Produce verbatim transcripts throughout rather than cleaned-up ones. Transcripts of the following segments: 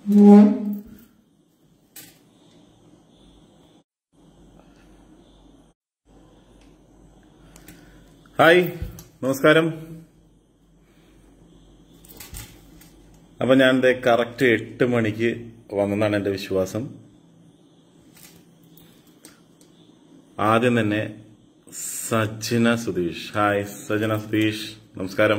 Hi, നമസ്കാരം. അപ്പൊ ഞാൻ കറക്റ്റ് എട്ട് മണിക്ക് വന്നെന്നാണ് എന്റെ വിശ്വാസം. ആദ്യം തന്നെ സജ്ജന സുധീഷ്. ഹായ് സജ്ജന സുധീഷ്, നമസ്കാരം.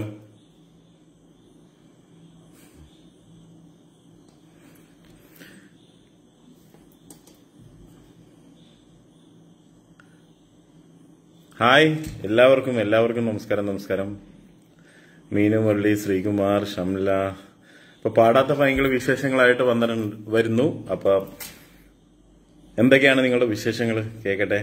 ഹായ് എല്ലാവർക്കും എല്ലാവർക്കും നമസ്കാരം നമസ്കാരം മീനു, മുരളി, ശ്രീകുമാർ, ഷംല. ഇപ്പൊ പാടാത്ത ഭയങ്കര വിശേഷങ്ങളായിട്ട് വന്നിട്ടുണ്ട് വരുന്നു. അപ്പൊ എന്തൊക്കെയാണ് നിങ്ങളുടെ വിശേഷങ്ങൾ? കേക്കട്ടെ.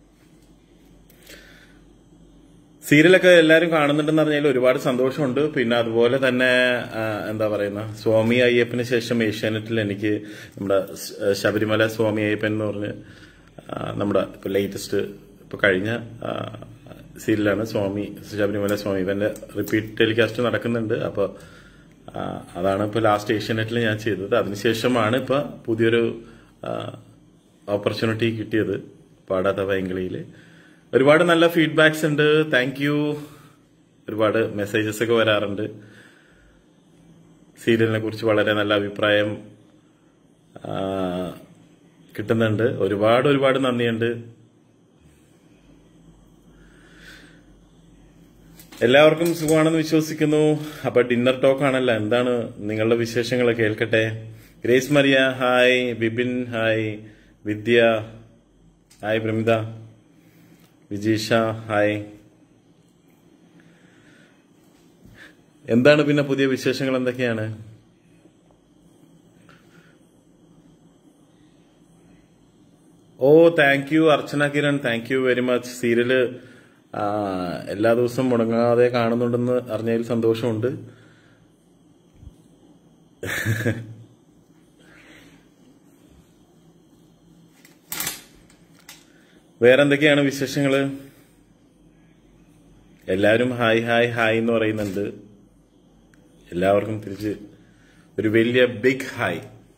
സീരിയലൊക്കെ എല്ലാവരും കാണുന്നുണ്ടെന്ന് പറഞ്ഞാൽ ഒരുപാട് സന്തോഷമുണ്ട്. പിന്നെ അതുപോലെ തന്നെ എന്താ പറയുന്ന സ്വാമി അയ്യപ്പന് ശേഷം ഏഷ്യാനെറ്റിൽ എനിക്ക് നമ്മുടെ ശബരിമല സ്വാമി അയ്യപ്പൻ എന്ന് പറഞ്ഞ് നമ്മുടെ ഇപ്പൊ ലേറ്റസ്റ്റ് ഇപ്പൊ കഴിഞ്ഞ സീരിയലാണ് സ്വാമി ശബരിമല സ്വാമി. ഇവന്റെ റിപ്പീറ്റ് ടെലികാസ്റ്റ് നടക്കുന്നുണ്ട്. അപ്പൊ അതാണ് ഇപ്പൊ ലാസ്റ്റ് ഏഷ്യാനെറ്റിൽ ഞാൻ ചെയ്തത്. അതിനുശേഷമാണ് ഇപ്പൊ പുതിയൊരു ഓപ്പർച്യൂണിറ്റി കിട്ടിയത് പാടാത്ത പൈങ്കിളിയില്. ഒരുപാട് നല്ല ഫീഡ്ബാക്സ് ഉണ്ട്. Thank you. ഒരുപാട് മെസ്സേജസ് ഒക്കെ വരാറുണ്ട്. സീരിയലിനെ കുറിച്ച് വളരെ നല്ല അഭിപ്രായം കിട്ടുന്നുണ്ട്. ഒരുപാട് ഒരുപാട് നന്ദിയുണ്ട്. എല്ലാവർക്കും സുഖമാണെന്ന് വിശ്വസിക്കുന്നു. അപ്പൊ ഡിന്നർ ടോക്ക് ആണല്ലോ. എന്താണ് നിങ്ങളുടെ വിശേഷങ്ങൾ? കേൾക്കട്ടെ. Grace Maria hi, Bibin hi, Vidya hi, Pramitha, Vijeesha hi. എന്താണ് പിന്നെ പുതിയ വിശേഷങ്ങൾ എന്തൊക്കെയാണ്? Oh thank you Archana Kiran, thank you very much. Serial എല്ലാ ദിവസവും മുടങ്ങാതെ കാണുന്നുണ്ടെന്ന് അറിഞ്ഞതിൽ സന്തോഷമുണ്ട്. വേറെന്തൊക്കെയാണ് വിശേഷങ്ങള്? എല്ലാവരും ഹായ് ഹായ് ഹായ് എന്ന് പറയുന്നുണ്ട്. എല്ലാവർക്കും തിരിച്ച് ഒരു വലിയ ബിഗ് ഹായ്.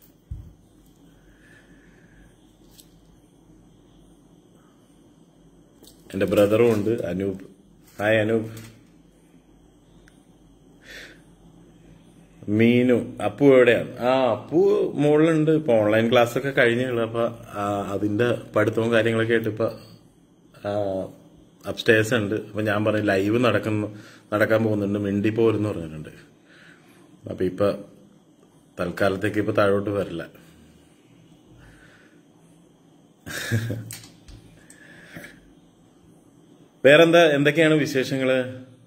എന്റെ ബ്രദറും ഉണ്ട്, അനൂപ്. ഹായ് അനൂപ്. മീനു. അപ്പു എവിടെയാണ്? ആ അപ്പു മുകളിലുണ്ട്. ഇപ്പൊ ഓൺലൈൻ ക്ലാസ് ഒക്കെ കഴിഞ്ഞുള്ളു. അപ്പൊ അതിന്റെ പഠിത്തവും കാര്യങ്ങളൊക്കെ ആയിട്ട് ഇപ്പൊ അപ്സ്റ്റേഴ്സ് ഉണ്ട്. അപ്പൊ ഞാൻ പറഞ്ഞു ലൈവ് നടക്കുന്നു നടക്കാൻ പോകുന്നുണ്ട്, മിണ്ടി പോരെന്ന് പറഞ്ഞിട്ടുണ്ട്. അപ്പൊ ഇപ്പൊ തൽക്കാലത്തേക്ക് ഇപ്പൊ താഴോട്ട് വരില്ല. വേറെന്താ, എന്തൊക്കെയാണ് വിശേഷങ്ങള്?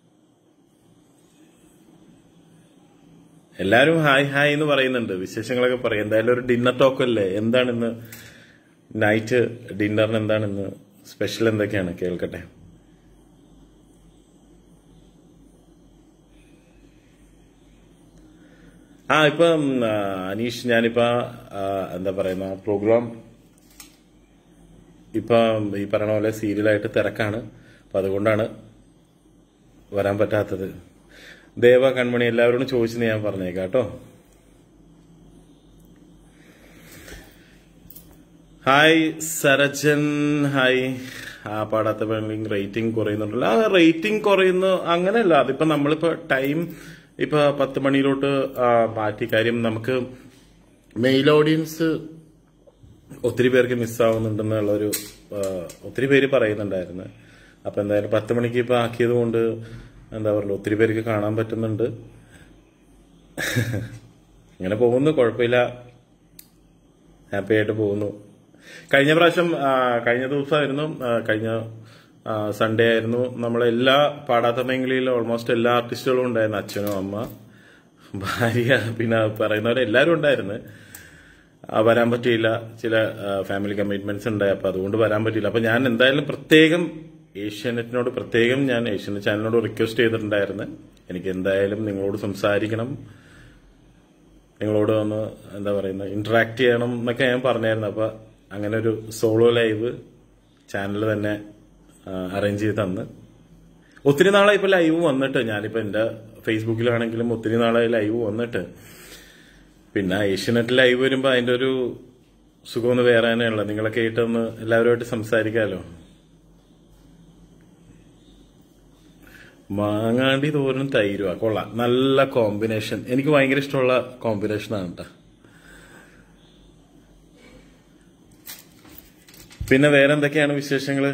എല്ലാരും ഹായ് ഹായ് എന്ന് പറയുന്നുണ്ട്. വിശേഷങ്ങളൊക്കെ പറയും. എന്തായാലും ഒരു ഡിന്നർ ടോക്ക് അല്ലേ. എന്താണ് ഇന്ന് നൈറ്റ് ഡിന്നറിന് എന്താണ് ഇന്ന് സ്പെഷ്യൽ? എന്തൊക്കെയാണ് കേൾക്കട്ടെ. ആ ഇപ്പം അനീഷ്, ഞാനിപ്പോ എന്താ പറയുന്ന പ്രോഗ്രാം ഇപ്പൊ ഈ പറഞ്ഞ പോലെ സീരിയലായിട്ട് തിരക്കാണ്. അപ്പൊ അതുകൊണ്ടാണ് വരാൻ പറ്റാത്തത്. ദേവ, കൺമണി എല്ലാവരോടും ചോദിച്ചെന്ന് ഞാൻ പറഞ്ഞേക്കാം കേട്ടോ. Hi Sarajan hi. ആ പാടാത്ത റേറ്റിംഗ് കുറയുന്നുണ്ടല്ലോ. ആ റേറ്റിംഗ് കുറയുന്നു അങ്ങനെയല്ല. അതിപ്പോ നമ്മളിപ്പോ ടൈം ഇപ്പൊ പത്ത് മണിയിലോട്ട് മാറ്റി. കാര്യം നമുക്ക് മെയിൽ ഓഡിയൻസ് ഒത്തിരി പേർക്ക് മിസ്സാവുന്നുണ്ടെന്നുള്ളൊരു ഒത്തിരി പേര് പറയുന്നുണ്ടായിരുന്നു. അപ്പൊ എന്തായാലും പത്ത് മണിക്ക് ഇപ്പൊ ആക്കിയത് കൊണ്ട് എന്താ പറയുക, ഒത്തിരി പേർക്ക് കാണാൻ പറ്റുന്നുണ്ട്. ഇങ്ങനെ പോകുന്നു, കുഴപ്പമില്ല, ഹാപ്പി ആയിട്ട് പോകുന്നു. കഴിഞ്ഞ പ്രാവശ്യം കഴിഞ്ഞ ദിവസമായിരുന്നു, കഴിഞ്ഞ സൺഡേ ആയിരുന്നു, നമ്മളെല്ലാ പാടാത്ത മേഖലയിലും ഓൾമോസ്റ്റ് എല്ലാ ആർട്ടിസ്റ്റുകളും ഉണ്ടായിരുന്നു. അച്ഛനും അമ്മ, ഭാര്യ, പിന്നെ പറയുന്നവരെ എല്ലാവരും ഉണ്ടായിരുന്നു. വരാൻ പറ്റിയില്ല, ചില ഫാമിലി കമ്മിറ്റ്മെന്റ്സ് ഉണ്ടായി. അപ്പൊ അതുകൊണ്ട് വരാൻ പറ്റിയില്ല. അപ്പൊ ഞാൻ എന്തായാലും പ്രത്യേകം ഏഷ്യാനെറ്റിനോട് പ്രത്യേകം ഞാൻ ഏഷ്യാനെറ്റ് ചാനലിനോട് റിക്വസ്റ്റ് ചെയ്തിട്ടുണ്ടായിരുന്നു, എനിക്ക് എന്തായാലും നിങ്ങളോട് സംസാരിക്കണം, നിങ്ങളോട് ഒന്ന് എന്താ പറയുന്നത് ഇന്ററാക്ട് ചെയ്യണം എന്നൊക്കെ ഞാൻ പറഞ്ഞായിരുന്നു. അപ്പൊ അങ്ങനെ ഒരു സോളോ ലൈവ് ചാനൽ തന്നെ അറേഞ്ച് ചെയ്ത് തന്ന്. ഒത്തിരി നാളെ ഇപ്പൊ ലൈവ് വന്നിട്ട്, ഞാനിപ്പോ എന്റെ ഫേസ്ബുക്കിലാണെങ്കിലും ഒത്തിരി നാളെ ലൈവ് വന്നിട്ട്. പിന്നെ ഏഷ്യനെറ്റ് ലൈവ് വരുമ്പോ അതിന്റെ ഒരു സുഖമൊന്ന് വേറെ തന്നെയുള്ള നിങ്ങളെ കേട്ടൊന്ന് എല്ലാവരുമായിട്ട് സംസാരിക്കാലോ. മാങ്ങാണ്ടി തോരനും തൈരുവാ കൊള്ളാം, നല്ല കോമ്പിനേഷൻ. എനിക്ക് ഭയങ്കര ഇഷ്ടമുള്ള കോമ്പിനേഷനാണ് കേട്ടോ. പിന്നെ വേറെ എന്തൊക്കെയാണ് വിശേഷങ്ങള്?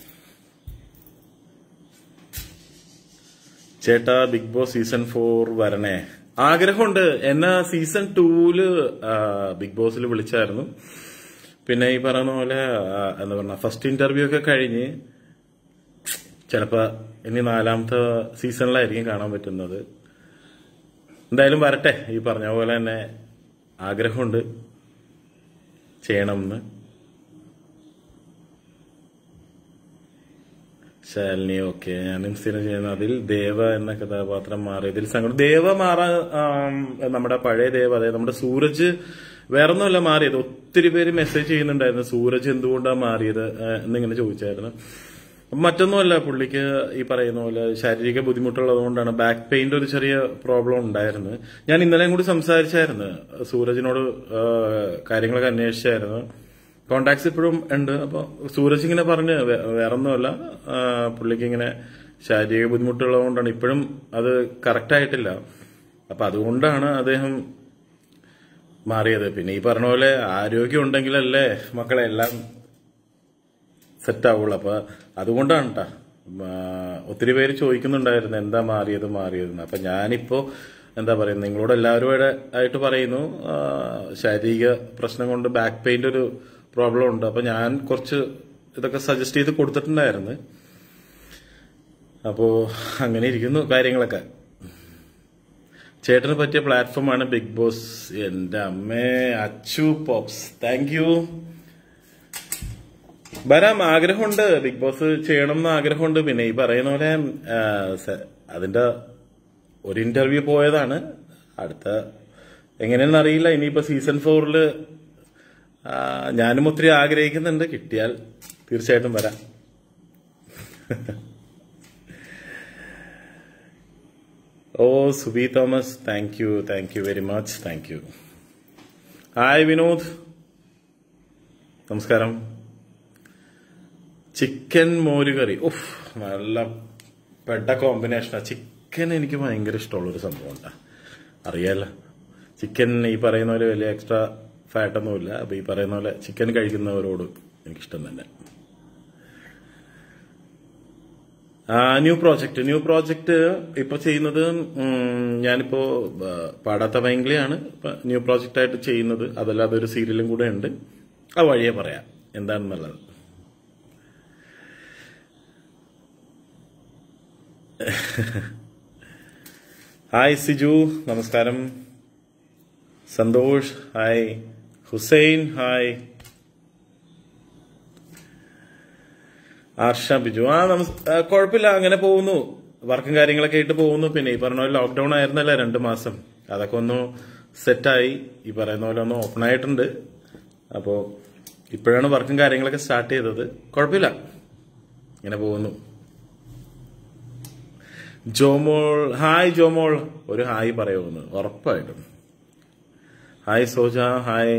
ചേട്ടാ ബിഗ് ബോസ് സീസൺ ഫോർ വരണേ, ആഗ്രഹമുണ്ട്. എന്നെ സീസൺ ടൂല് ബിഗ് ബോസിൽ വിളിച്ചായിരുന്നു. പിന്നെ ഈ പറയുന്ന പോലെ എന്താ പറഞ്ഞ ഫസ്റ്റ് ഇന്റർവ്യൂ ഒക്കെ കഴിഞ്ഞ് ചിലപ്പോ ഇനി നാലാമത്തെ സീസണിലായിരിക്കും കാണാൻ പറ്റുന്നത്. എന്തായാലും വരട്ടെ. ഈ പറഞ്ഞ പോലെ തന്നെ ആഗ്രഹമുണ്ട് ചെയ്യണമെന്ന്. ശാലിനി ഓക്കെ, ഞാനും സ്ഥിരം ചെയ്യുന്ന അതിൽ ദേവ എന്ന കഥാപാത്രം മാറിയതിൽ സങ്കടം. ദേവ മാറാ നമ്മുടെ പഴയ ദേവ, അതായത് നമ്മുടെ സൂരജ് വേറൊന്നുമല്ല മാറിയത്. ഒത്തിരി പേര് മെസ്സേജ് ചെയ്യുന്നുണ്ടായിരുന്നു സൂരജ് എന്തുകൊണ്ടാണ് മാറിയത് എന്നിങ്ങനെ ചോദിച്ചായിരുന്നു. മറ്റൊന്നുമല്ല, പുള്ളിക്ക് ഈ പറയുന്ന പോലെ ശാരീരിക ബുദ്ധിമുട്ടുള്ളത് കൊണ്ടാണ്. ബാക്ക് പെയിന്റ് ഒരു ചെറിയ പ്രോബ്ലം ഉണ്ടായിരുന്നു. ഞാൻ ഇന്നലെയും കൂടി സംസാരിച്ചായിരുന്നു സൂരജിനോട്, കാര്യങ്ങളൊക്കെ അന്വേഷിച്ചായിരുന്നു. കോണ്ടാക്ട്സ് ഇപ്പോഴും ഉണ്ട്. അപ്പൊ സൂരജ് ഇങ്ങനെ പറഞ്ഞ് വേറൊന്നുമല്ല, പുള്ളിക്ക് ഇങ്ങനെ ശാരീരിക ബുദ്ധിമുട്ടുള്ളത് കൊണ്ടാണ്, ഇപ്പോഴും അത് കറക്റ്റ് ആയിട്ടില്ല. അപ്പൊ അതുകൊണ്ടാണ് അദ്ദേഹം മാറിയത്. പിന്നെ ഈ പറഞ്ഞ പോലെ ആരോഗ്യം ഉണ്ടെങ്കിലല്ലേ മക്കളെ എല്ലാം സെറ്റ് ആവുള്ളൂ. അപ്പൊ അതുകൊണ്ടാണ് കേട്ടാ. ഒത്തിരി പേര് ചോദിക്കുന്നുണ്ടായിരുന്നു എന്താ മാറിയത് മാറിയതെന്ന്. അപ്പൊ ഞാനിപ്പോ എന്താ പറയുന്നത്, നിങ്ങളോട് എല്ലാവരും ആയിട്ട് പറയുന്നു, ശാരീരിക പ്രശ്നം കൊണ്ട് ബാക്ക് പെയിന്റ് ഒരു പ്രോബ്ലം ഉണ്ട്. അപ്പൊ ഞാൻ കുറച്ച് ഇതൊക്കെ സജസ്റ്റ് ചെയ്ത് കൊടുത്തിട്ടുണ്ടായിരുന്നു. അപ്പോ അങ്ങനെ ഇരിക്കുന്നു കാര്യങ്ങളൊക്കെ. ചേട്ടന് പറ്റിയ പ്ലാറ്റ്ഫോമാണ് ബിഗ് ബോസ്. എന്റെ അമ്മേ അച്ചു പോപ്സ്, താങ്ക് യു. വരാം, ആഗ്രഹമുണ്ട്. ബിഗ് ബോസ് ചെയ്യണം എന്ന് ആഗ്രഹമുണ്ട്. പിന്നെ ഈ പറയുന്ന പോലെ അതിന്റെ ഒരു ഇന്റർവ്യൂ പോയതാണ്. അടുത്ത എങ്ങനെയാണെന്ന് അറിയില്ല. ഇനിയിപ്പോ സീസൺ ഫോറില് ഞാനും ഒത്തിരി ആഗ്രഹിക്കുന്നുണ്ട്. കിട്ടിയാൽ തീർച്ചയായിട്ടും വരാം. Oh Subi Thomas, thank you thank you very much, thank you. Hi Vinod, നമസ്കാരം. ചിക്കൻ മോരുകറി, ഉഫ് നല്ല പെട്ട കോമ്പിനേഷനാണ്. ചിക്കൻ എനിക്ക് ഭയങ്കര ഇഷ്ടമുള്ളൊരു സംഭവം ഉണ്ടാ, അറിയാലോ. ചിക്കൻ ഈ പറയുന്ന പോലെ വലിയ എക്സ്ട്രാ ഫാറ്റൊന്നുമില്ല. അപ്പൊ ഈ പറയുന്ന പോലെ ചിക്കൻ കഴിക്കുന്നവരോട് എനിക്കിഷ്ടം തന്നെ. ന്യൂ പ്രോജക്ട് ന്യൂ പ്രോജക്ട് ഇപ്പൊ ചെയ്യുന്നത് ഞാനിപ്പോ പാടാത്ത ഭയങ്കരയാണ് ന്യൂ പ്രോജക്റ്റ് ആയിട്ട് ചെയ്യുന്നത്. അതല്ലാതെ ഒരു സീരിയലും കൂടെ ഉണ്ട്. ആ വഴിയെ പറയാം എന്താണെന്നുള്ളത്. ഹായ് സിജു, നമസ്കാരം. സന്തോഷ് ഹായ്. ഹുസൈൻ ഹായ്. ആർഷ ബിജു ആ നമസ് കുഴപ്പമില്ല, അങ്ങനെ പോകുന്നു. വർക്കും കാര്യങ്ങളൊക്കെ ആയിട്ട് പോകുന്നു. പിന്നെ ഈ പറഞ്ഞ പോലെ ലോക്ക്ഡൌൺ ആയിരുന്നല്ലേ രണ്ട് മാസം, അതൊക്കെ ഒന്ന് സെറ്റായി. ഈ പറയുന്ന പോലെ ഒന്ന് ഓപ്പൺ ആയിട്ടുണ്ട്. അപ്പോ ഇപ്പോഴാണ് വർക്കും കാര്യങ്ങളൊക്കെ സ്റ്റാർട്ട് ചെയ്തത്. കുഴപ്പമില്ല, ഇങ്ങനെ പോകുന്നു. ജോമോൾ ഹായ്. ജോമോൾ ഒരു ഹായ് പറയുമെന്ന് ഉറപ്പായിട്ടും. Hi Soja hi.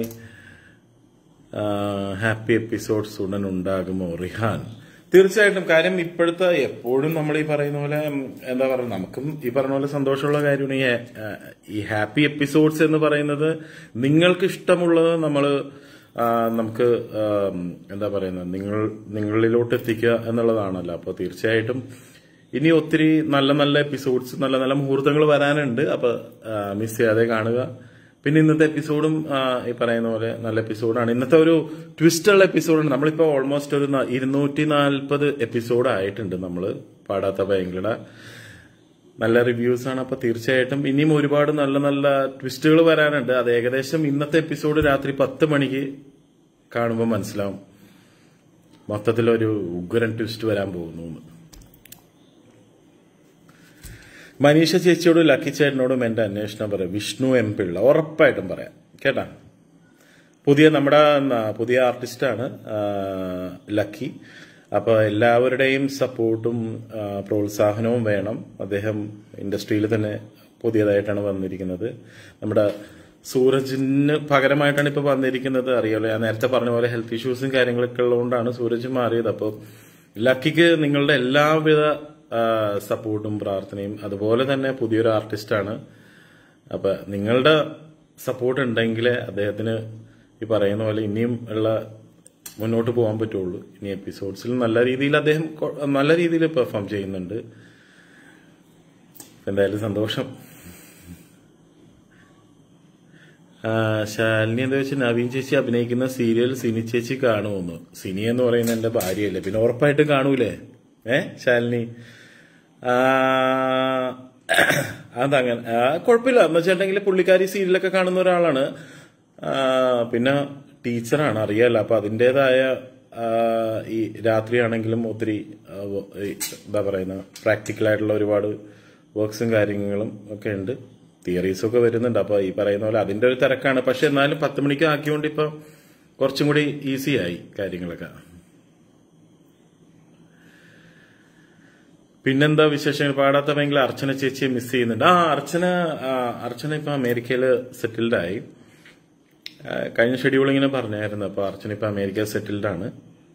Happy episodes ഉടൻ ഉണ്ടാകുമോ റിഹാൻ? തീർച്ചയായിട്ടും. കാര്യം ഇപ്പോഴത്തെ എപ്പോഴും നമ്മൾ ഈ പറയുന്ന പോലെ എന്താ പറയുക, നമുക്കും ഈ പറഞ്ഞ പോലെ സന്തോഷമുള്ള കാര്യമാണ് ഈ ഹാപ്പി എപ്പിസോഡ്സ് എന്ന് പറയുന്നത്. നിങ്ങൾക്ക് ഇഷ്ടമുള്ളത് നമ്മൾ നമുക്ക് എന്താ പറയുന്നത് നിങ്ങൾ നിങ്ങളിലോട്ട് എത്തിക്കുക എന്നുള്ളതാണല്ലോ. അപ്പോൾ തീർച്ചയായിട്ടും ഇനി ഒത്തിരി നല്ല നല്ല എപ്പിസോഡ്സ്, നല്ല നല്ല മുഹൂർത്തങ്ങൾ വരാനുണ്ട്. അപ്പൊ മിസ് ചെയ്യാതെ കാണുക. പിന്നെ ഇന്നത്തെ എപ്പിസോഡും ഈ പറയുന്ന പോലെ നല്ല എപ്പിസോഡാണ്. ഇന്നത്തെ ഒരു ട്വിസ്റ്റുള്ള എപ്പിസോഡാണ്. നമ്മളിപ്പോ ഓൾമോസ്റ്റ് ഒരു ഇരുന്നൂറ്റി നാൽപ്പത് എപ്പിസോഡ് ആയിട്ടുണ്ട് നമ്മള് പാടാത്ത ഭയങ്കര നല്ല റിവ്യൂസ് ആണ്. അപ്പൊ തീർച്ചയായിട്ടും ഇനിയും ഒരുപാട് നല്ല നല്ല ട്വിസ്റ്റുകൾ വരാനുണ്ട്. അത് ഏകദേശം ഇന്നത്തെ എപ്പിസോഡ് രാത്രി പത്ത് മണിക്ക് കാണുമ്പോൾ മനസ്സിലാവും മൊത്തത്തിലൊരു ഉഗ്രൻ ട്വിസ്റ്റ് വരാൻ പോകുന്നു. മനീഷ ചേച്ചിയോടും ലക്കി ചേട്ടനോടും എന്റെ അന്വേഷണം പറയാം. വിഷ്ണു എം പിള്ള ഉറപ്പായിട്ടും പറയാം കേട്ടാ. പുതിയ നമ്മുടെ പുതിയ ആർട്ടിസ്റ്റാണ് ലക്കി. അപ്പൊ എല്ലാവരുടെയും സപ്പോർട്ടും പ്രോത്സാഹനവും വേണം. അദ്ദേഹം ഇൻഡസ്ട്രിയിൽ തന്നെ പുതിയതായിട്ടാണ് വന്നിരിക്കുന്നത്. നമ്മുടെ സൂരജിന് പകരമായിട്ടാണ് ഇപ്പൊ വന്നിരിക്കുന്നത്. അറിയാലോ, ഞാൻ നേരത്തെ പറഞ്ഞ പോലെ ഹെൽത്ത് ഇഷ്യൂസും കാര്യങ്ങളൊക്കെ ഉള്ളതുകൊണ്ടാണ് സൂരജ് മാറിയത്. അപ്പോൾ ലക്കിക്ക് നിങ്ങളുടെ എല്ലാവിധ സപ്പോർട്ടും പ്രാർത്ഥനയും, അതുപോലെ തന്നെ പുതിയൊരു ആർട്ടിസ്റ്റാണ്. അപ്പൊ നിങ്ങളുടെ സപ്പോർട്ട് ഉണ്ടെങ്കിൽ അദ്ദേഹത്തിന് ഈ പറയുന്ന പോലെ ഇനിയും ഉള്ള മുന്നോട്ട് പോകാൻ പറ്റുള്ളൂ. ഇനി എപ്പിസോഡ്സിൽ നല്ല രീതിയിൽ അദ്ദേഹം നല്ല രീതിയിൽ പെർഫോം ചെയ്യുന്നുണ്ട്. എന്തായാലും സന്തോഷം. ശാലിനി എന്താ വെച്ചാൽ നവീൻ ചേച്ചി അഭിനയിക്കുന്ന സീരിയൽ സിനി ചേച്ചി കാണുമെന്ന്. സിനി എന്ന് പറയുന്ന എന്റെ ഭാര്യയല്ലേ, പിന്നെ ഉറപ്പായിട്ടും കാണൂലേ ഏ ശാലിനി? അതങ്ങനെ കുഴപ്പമില്ല എന്ന് വെച്ചിട്ടുണ്ടെങ്കിൽ പുള്ളിക്കാരി സീരിയലൊക്കെ കാണുന്ന ഒരാളാണ്. പിന്നെ ടീച്ചറാണ്, അറിയാലോ. അപ്പൊ അതിൻ്റെതായ ഈ രാത്രിയാണെങ്കിലും ഒത്തിരി എന്താ പറയുന്ന പ്രാക്ടിക്കലായിട്ടുള്ള ഒരുപാട് വർക്ക്സും കാര്യങ്ങളും ഒക്കെ ഉണ്ട്, തിയറീസും ഒക്കെ വരുന്നുണ്ട്. അപ്പൊ ഈ പറയുന്ന പോലെ അതിന്റെ ഒരു തിരക്കാണ്. പക്ഷെ എന്നാലും പത്ത് മണിക്ക് ആക്കിയോണ്ട് ഇപ്പൊ കുറച്ചും കൂടി ഈസി ആയി കാര്യങ്ങളൊക്കെ. പിന്നെന്താ വിശേഷങ്ങൾ? പാടാത്ത ഭയങ്കര അർച്ചന ചേച്ചിയെ മിസ് ചെയ്യുന്നുണ്ട്. ആ അർച്ചന അർച്ചന ഇപ്പൊ അമേരിക്കയിൽ സെറ്റിൽഡ് ആയി. കഴിഞ്ഞ ഷെഡ്യൂൾ ഇങ്ങനെ പറഞ്ഞായിരുന്നു. അപ്പൊ അർച്ചന ഇപ്പൊ അമേരിക്ക സെറ്റിൽഡ് ആണ്.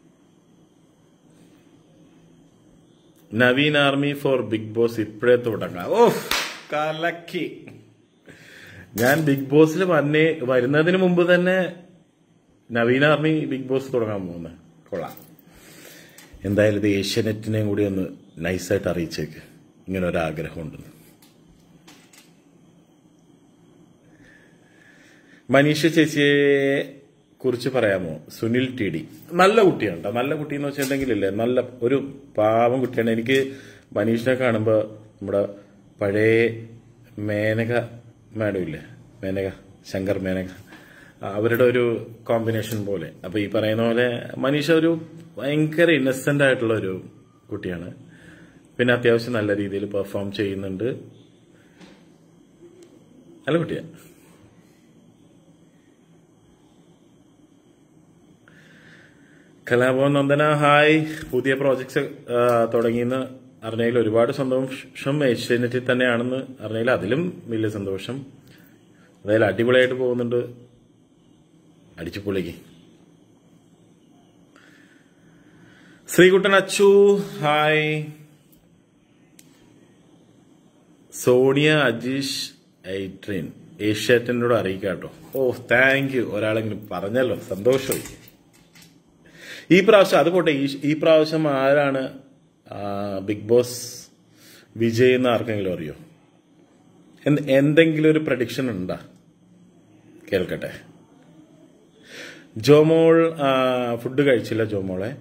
Naveen army for Bigg Boss ഇപ്പോഴേ തുടങ്ങാം. ഓ കലക്കി. ഞാൻ ബിഗ് ബോസിൽ വന്നേ വരുന്നതിന് മുമ്പ് തന്നെ നവീൻ ആർമി ബിഗ് ബോസ് തുടങ്ങാൻ പോകുന്നത്. കൊള്ളാം. എന്തായാലും ഇത് ഏഷ്യാനെറ്റിനെയും കൂടി ഒന്ന് നൈസായിട്ട് അറിയിച്ചേക്ക്, ഇങ്ങനെ ഒരാഗ്രഹമുണ്ടെന്ന്. മനീഷ ചേച്ചിയെ കുറിച്ച് പറയാമോ? സുനിൽ ടി ഡി നല്ല കുട്ടിയാണ് കേട്ടോ. നല്ല കുട്ടി എന്ന് വെച്ചിട്ടുണ്ടെങ്കിലില്ലേ, നല്ല ഒരു പാവം കുട്ടിയാണ്. എനിക്ക് മനീഷിനെ കാണുമ്പോൾ നമ്മുടെ പഴയ മേനക മാഡം ഇല്ലേ, മേനക ശങ്കർ മേനക, അവരുടെ ഒരു കോമ്പിനേഷൻ പോലെ. അപ്പൊ ഈ പറയുന്ന പോലെ മനീഷ ഒരു ഭയങ്കര ഇന്നസെന്റ് ആയിട്ടുള്ള ഒരു കുട്ടിയാണ്. പിന്നെ അത്യാവശ്യം നല്ല രീതിയിൽ പെർഫോം ചെയ്യുന്നുണ്ട്. നല്ല കുട്ടിയാണ്. കലാഭവൻ നന്ദന ഹായ്. പുതിയ പ്രോജക്ട്സ് തുടങ്ങിയെന്ന് അറിഞ്ഞതിൽ ഒരുപാട് സന്തോഷം. ഏഷ്യാനെറ്റിൽ തന്നെയാണെന്ന് അറിഞ്ഞതിൽ അതിലും വലിയ സന്തോഷം. അതായത് അടിപൊളിയായിട്ട് പോകുന്നുണ്ട്. അടിച്ചു പൊളിക്ക്. ശ്രീകുട്ടൻ അച്ചു ഹായ്. സോണിയ അജീഷ് ഐട്രീൻ ഏഷ്യാനെറ്റിനോട് അറിയിക്കാട്ടോ. ഓ താങ്ക് യു, ഒരാളെങ്കിലും പറഞ്ഞല്ലോ, സന്തോഷമായി. ഈ പ്രാവശ്യം അത് പോട്ടെ, ഈ പ്രാവശ്യം ആരാണ് ബിഗ് ബോസ് വിജയ് എന്ന് ആർക്കെങ്കിലും അറിയോ? എന്തെങ്കിലും ഒരു പ്രഡിക്ഷൻ ഉണ്ടാ? കേൾക്കട്ടെ. ജോമോൾ ഫുഡ് കഴിച്ചില്ല. ജോമോളെ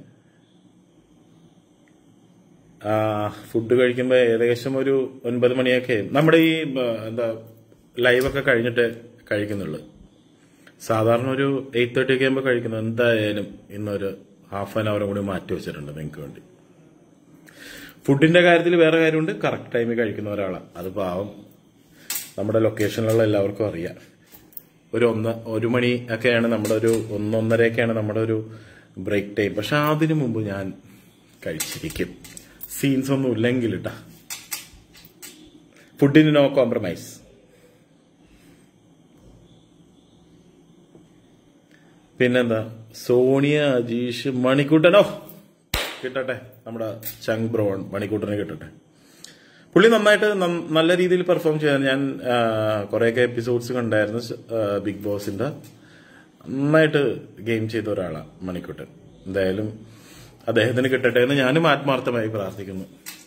ഫുഡ് കഴിക്കുമ്പോ ഏകദേശം ഒരു ഒൻപത് മണിയൊക്കെ നമ്മുടെ ഈ എന്താ ലൈവൊക്കെ കഴിഞ്ഞിട്ട് കഴിക്കുന്നുള്ളു. സാധാരണ ഒരു എയ്റ്റ് തേർട്ടി ഒക്കെ ആകുമ്പോൾ കഴിക്കുന്നു. എന്തായാലും ഇന്നൊരു ഹാഫ് ആൻ അവറും കൂടി മാറ്റി വെച്ചിട്ടുണ്ട് നിങ്ങൾക്ക് വേണ്ടി. ഫുഡിന്റെ കാര്യത്തിൽ വേറെ കാര്യമുണ്ട്, കറക്റ്റ് ടൈമിൽ കഴിക്കുന്ന ഒരാളാണ്. അത് പാവം നമ്മുടെ ലൊക്കേഷനിലുള്ള എല്ലാവർക്കും അറിയാം. ഒരു ഒന്ന് ഒരു മണി ഒക്കെയാണ് നമ്മുടെ ഒരു ഒന്നൊന്നരയൊക്കെയാണ് നമ്മുടെ ഒരു ബ്രേക്ക് ടൈം. പക്ഷെ അതിനു മുമ്പ് ഞാൻ കഴിച്ചിരിക്കും, സീൻസ് ഒന്നും ഇല്ലെങ്കിൽ ഇട്ടാ. ഫുഡിന് നോ കോംപ്രമൈസ്. പിന്നെന്താ സോണിയ അജീഷ് മണിക്കൂട്ടനോ കിട്ടട്ടെ, നമ്മുടെ ചങ് ബ്രോൺ മണിക്കൂട്ടനെ കിട്ടട്ടെ. പുള്ളി നന്നായിട്ട് നല്ല രീതിയിൽ പെർഫോം ചെയ്യാൻ ഞാൻ കുറെയൊക്കെ എപ്പിസോഡ്സ് കണ്ടായിരുന്നു ബിഗ് ബോസിന്റെ. നന്നായിട്ട് ഗെയിം ചെയ്ത ഒരാളാണ് മണിക്കൂട്ടൻ. എന്തായാലും അദ്ദേഹത്തിന് കിട്ടട്ടെ എന്ന് ഞാനും ആത്മാർത്ഥമായി പ്രാർത്ഥിക്കുന്നു.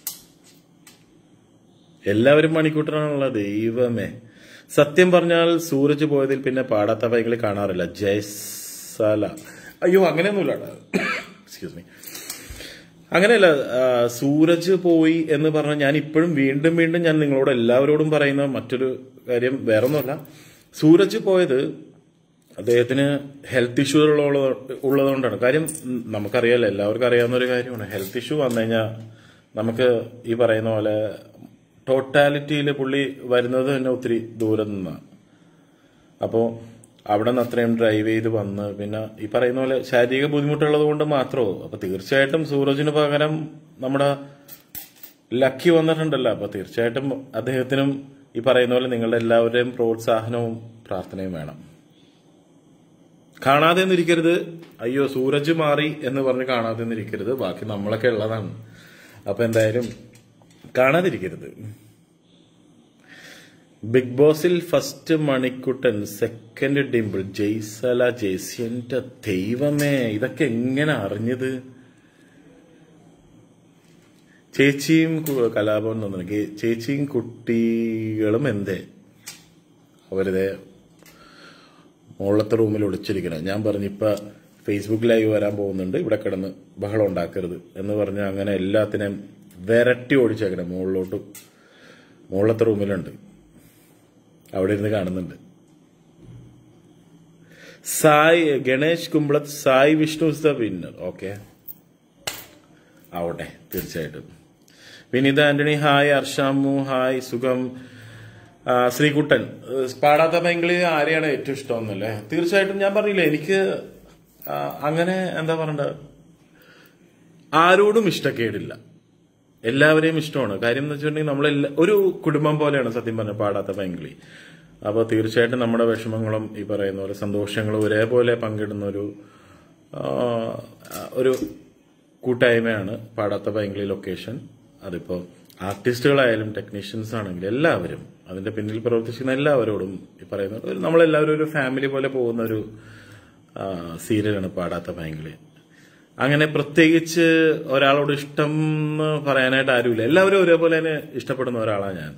എല്ലാവരും മണിക്കൂട്ടനാണുള്ള ദൈവമേ. സത്യം പറഞ്ഞാൽ സൂരജ് പോയതിൽ പിന്നെ പാടാത്ത വൈകളെ കാണാറില്ല. ജയ്സാല അയ്യോ അങ്ങനെയൊന്നുമില്ല, എക്സ്ക്യൂസ് മീ, അങ്ങനെയല്ല. സൂരജ് പോയി എന്ന് പറഞ്ഞാൽ ഞാൻ ഇപ്പോഴും വീണ്ടും വീണ്ടും ഞാൻ നിങ്ങളോട് എല്ലാവരോടും പറയുന്ന മറ്റൊരു കാര്യം വേറൊന്നുമല്ല. സൂരജ് പോയത് അദ്ദേഹത്തിന് ഹെൽത്ത് ഇഷ്യൂ ഉള്ളതുകൊണ്ടാണ്. കാര്യം നമുക്കറിയാലോ, എല്ലാവർക്കും അറിയാവുന്ന ഒരു കാര്യമാണ്. ഹെൽത്ത് ഇഷ്യൂ വന്നു കഴിഞ്ഞാൽ നമുക്ക് ഈ പറയുന്ന പോലെ ടോട്ടാലിറ്റിയിൽ പുള്ളി വരുന്നത് തന്നെ ഒത്തിരി ദൂരം നിന്നാണ്. അപ്പോൾ അവിടെ നിന്ന് അത്രയും ഡ്രൈവ് ചെയ്ത് വന്ന് പിന്നെ ഈ പറയുന്ന പോലെ ശാരീരിക ബുദ്ധിമുട്ടുള്ളത് കൊണ്ട് മാത്രമോ. അപ്പൊ തീർച്ചയായിട്ടും സൂരജിന് പകരം നമ്മുടെ ലക്കി വന്നിട്ടുണ്ടല്ലോ. അപ്പൊ തീർച്ചയായിട്ടും അദ്ദേഹത്തിനും ഈ പറയുന്ന പോലെ നിങ്ങളുടെ എല്ലാവരുടെയും പ്രോത്സാഹനവും പ്രാർത്ഥനയും വേണം. കാണാതെ ഒന്നിരിക്കരുത്. അയ്യോ സൂരജ് മാറി എന്ന് പറഞ്ഞ് കാണാതെ ഒന്നിരിക്കരുത്. ബാക്കി നമ്മളൊക്കെ ഉള്ളതാണ്. അപ്പൊ എന്തായാലും കാണാതിരിക്കരുത്. ബിഗ് ബോസിൽ ഫസ്റ്റ് മണിക്കുട്ടൻ, സെക്കൻഡ് ഡിംപിൾ, ജയ്സല ജേസി. എന്റെ ദൈവമേ, ഇതൊക്കെ എങ്ങനെ അറിഞ്ഞത്? ചേച്ചിയും കലാപം തോന്നുന്നു. ചേച്ചിയും കുട്ടികളും എന്തേ അവരിതേ മുകളിലത്തെ റൂമിൽ ഒളിച്ചിരിക്കണം. ഞാൻ പറഞ്ഞു ഇപ്പൊ ഫേസ്ബുക്ക് ലൈവ് വരാൻ പോകുന്നുണ്ട്, ഇവിടെ കിടന്ന് ബഹളം ഉണ്ടാക്കരുത് എന്ന് പറഞ്ഞ് അങ്ങനെ എല്ലാത്തിനെയും വിരട്ടി ഓടിച്ചേക്കണം. മുകളിലോട്ട് മുകളിലത്തെ റൂമിലുണ്ട്, അവിടെ ഇരുന്ന് കാണുന്നുണ്ട്. Sai Ganesh Kumbalath, Sai Vishnu is the winner. Okay, ആവട്ടെ, തീർച്ചയായിട്ടും. വിനീത ആന്റണി ഹായ്. അർഷാമു ഹായ്. സുഖം. ശ്രീകുട്ടൻ, പാടാത്ത പൈങ്കിളി ആരെയാണ് ഏറ്റവും ഇഷ്ടമെന്നല്ലേ? തീർച്ചയായിട്ടും ഞാൻ പറഞ്ഞില്ലേ, എനിക്ക് അങ്ങനെ എന്താ പറയണ്ട, ആരോടും ഇഷ്ടക്കേടില്ല, എല്ലാവരെയും ഇഷ്ടമാണ്. കാര്യം എന്ന് വെച്ചിട്ടുണ്ടെങ്കിൽ നമ്മളെല്ലാ ഒരു കുടുംബം പോലെയാണ് സത്യം പറഞ്ഞ പാടാത്ത പൈങ്കിളി. അപ്പോൾ തീർച്ചയായിട്ടും നമ്മുടെ വിഷമങ്ങളും ഈ പറയുന്ന പോലെ സന്തോഷങ്ങളും ഒരേപോലെ പങ്കിടുന്ന ഒരു ഒരു കൂട്ടായ്മയാണ് പാടാത്ത പൈങ്കിളി ലൊക്കേഷൻ. അതിപ്പോ ആർട്ടിസ്റ്റുകളായാലും ടെക്നീഷ്യൻസ് ആണെങ്കിലും എല്ലാവരും അതിന്റെ പിന്നിൽ പ്രവർത്തിക്കുന്ന എല്ലാവരോടും ഈ പറയുന്ന നമ്മളെല്ലാവരും ഒരു ഫാമിലി പോലെ പോകുന്ന ഒരു സീരിയലാണ് പാടാത്ത പൈങ്കിളി. അങ്ങനെ പ്രത്യേകിച്ച് ഒരാളോട് ഇഷ്ടം എന്ന് പറയാനായിട്ട് ആരുമില്ല, എല്ലാവരും ഒരേപോലെ തന്നെ ഇഷ്ടപ്പെടുന്ന ഒരാളാണ് ഞാൻ.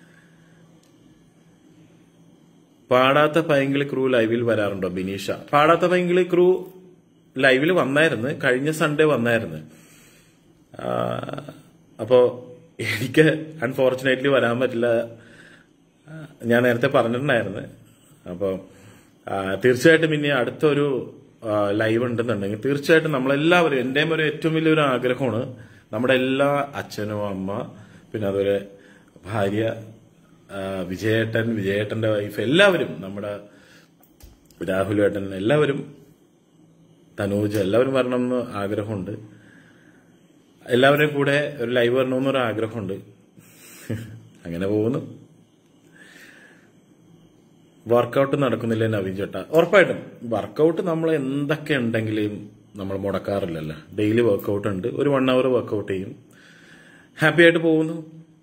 പാടാത്ത പൈങ്കിളി ക്രൂ ലൈവിൽ വരാറുണ്ടോ? ബിനീഷ, പാടാത്ത പൈങ്കിളി ക്രൂ ലൈവിൽ വന്നായിരുന്നു, കഴിഞ്ഞ സൺഡേ വന്നായിരുന്നു. അപ്പോ എനിക്ക് അൺഫോർച്ചുനേറ്റ്ലി വരാൻ പറ്റില്ല, ഞാൻ നേരത്തെ പറഞ്ഞിട്ടുണ്ടായിരുന്നു. അപ്പോൾ തീർച്ചയായിട്ടും ഇനി അടുത്തൊരു ലൈവ് ഉണ്ടെന്നുണ്ടെങ്കിൽ തീർച്ചയായിട്ടും നമ്മളെല്ലാവരും, എന്റെയും ഒരു ഏറ്റവും വലിയൊരു ആഗ്രഹമാണ് നമ്മുടെ എല്ലാ അച്ഛനും അമ്മ, പിന്നെ അതുപോലെ ഭാര്യ, വിജയേട്ടൻ, വിജയേട്ടന്റെ വൈഫ്, എല്ലാവരും, നമ്മുടെ രാഹുലേട്ടൻ, എല്ലാവരും, തനൂജ്, എല്ലാവരും വരണമെന്ന് ആഗ്രഹമുണ്ട്. എല്ലാവരുടെയും കൂടെ ഒരു ലൈവ് വരണമെന്നൊരു ആഗ്രഹമുണ്ട്. അങ്ങനെ പോകുന്നു. വർക്കൗട്ട് നടക്കുന്നില്ല നവീൻ ചേട്ടാ? ഉറപ്പായിട്ടും വർക്കൗട്ട് നമ്മൾ എന്തൊക്കെ ഉണ്ടെങ്കിലും നമ്മൾ മുടക്കാറില്ലല്ലോ. ഡെയിലി വർക്കൗട്ട് ഉണ്ട്, ഒരു വൺ അവർ വർക്കൗട്ട് ചെയ്യും, ഹാപ്പി ആയിട്ട് പോകുന്നു.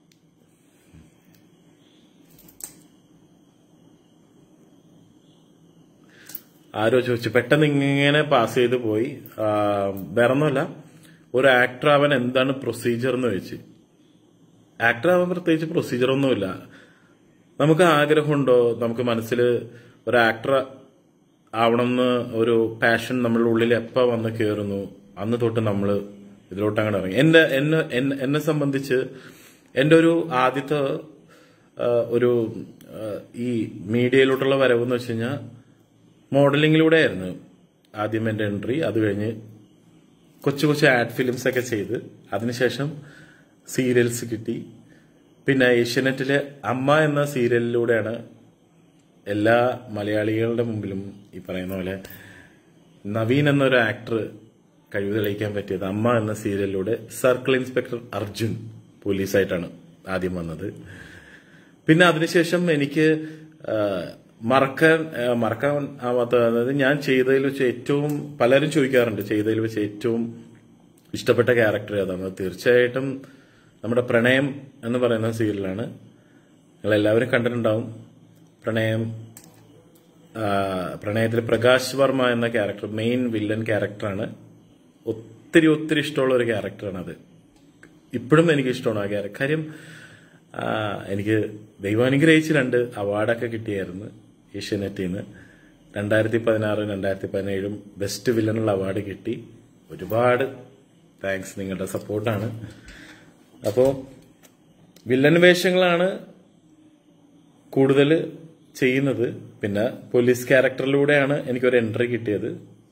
ആരോ ചോദിച്ചു, പെട്ടെന്ന് ഇങ്ങനെ പാസ് ചെയ്ത് പോയി. വേറൊന്നുമല്ല, ഒരു ആക്ടർ ആവാൻ എന്താണ് പ്രൊസീജിയർ എന്ന് ചോദിച്ചു. ആക്ടർ ആവാൻ പ്രത്യേകിച്ച് പ്രൊസീജിയർ ഒന്നുമില്ല. നമുക്ക് ആഗ്രഹമുണ്ടോ, നമുക്ക് മനസ്സിൽ ഒരു ആക്ടർ ആവണമെന്ന് ഒരു പാഷൻ നമ്മളുടെ ഉള്ളിൽ എപ്പോൾ വന്ന് കയറുന്നു അന്ന് തൊട്ട് നമ്മൾ ഇതിലോട്ട് അങ്ങനെ ഇറങ്ങി. എന്റെ എന്നെ എന്നെ സംബന്ധിച്ച് എന്റെ ഒരു ആദ്യത്തെ ഒരു ഈ മീഡിയയിലോട്ടുള്ള വരവെന്ന് വെച്ച് കഴിഞ്ഞാൽ മോഡലിങ്ങിലൂടെ ആയിരുന്നു ആദ്യം എന്റെ എൻട്രി. അത് കഴിഞ്ഞ് കൊച്ചു കൊച്ചു ആഡ് ഫിലിംസ് ഒക്കെ ചെയ്ത് അതിനുശേഷം സീരിയൽസ് കിട്ടി. പിന്നെ ഏഷ്യാനെറ്റിലെ അമ്മ എന്ന സീരിയലിലൂടെയാണ് എല്ലാ മലയാളികളുടെ മുമ്പിലും ഈ പറയുന്ന പോലെ നവീൻ എന്നൊരു ആക്ടർ കഴിവ് തെളിയിക്കാൻ പറ്റിയത്. അമ്മ എന്ന സീരിയലിലൂടെ സർക്കിൾ ഇൻസ്പെക്ടർ അർജുൻ പോലീസായിട്ടാണ് ആദ്യം വന്നത്. പിന്നെ അതിനുശേഷം എനിക്ക് മറക്കാൻ മറക്കാൻ ആവാത്ത, അതായത് ഞാൻ ചെയ്തതിൽ വെച്ച് ഏറ്റവും, പലരും ചോദിക്കാറുണ്ട് ചെയ്തതിൽ വെച്ച് ഏറ്റവും ഇഷ്ടപ്പെട്ട ക്യാരക്ടർ ഏതാണ്? തീർച്ചയായിട്ടും നമ്മുടെ പ്രണയം എന്ന് പറയുന്ന സീരിയലാണ്. നിങ്ങളെല്ലാവരും കണ്ടിട്ടുണ്ടാവും. പ്രണയം പ്രണയത്തിൽ പ്രകാശ് വർമ്മ എന്ന ക്യാരക്ടർ മെയിൻ വില്ലൻ ക്യാരക്ടറാണ്. ഒത്തിരി ഒത്തിരി ഇഷ്ടമുള്ള ഒരു ക്യാരക്ടറാണ് അത്. ഇപ്പോഴും എനിക്ക് ഇഷ്ടമാണ് ആ ക്യാരക്ടർ. കാര്യം എനിക്ക് ദൈവാനുഗ്രഹിച്ച് രണ്ട് അവാർഡൊക്കെ കിട്ടിയായിരുന്നു ഏഷ്യാനെറ്റിൽ നിന്ന്. രണ്ടായിരത്തി പതിനാറും രണ്ടായിരത്തി പതിനേഴും ബെസ്റ്റ് വില്ലനുള്ള അവാർഡ് കിട്ടി. ഒരുപാട് താങ്ക്സ്, നിങ്ങളുടെ സപ്പോർട്ടാണ്. അപ്പോൾ വില്ലൻ വേഷങ്ങളാണ് കൂടുതൽ ചെയ്യുന്നത്. പിന്നെ പോലീസ് ക്യാരക്ടറിലൂടെയാണ് എനിക്കൊരു എൻട്രി കിട്ടിയത്.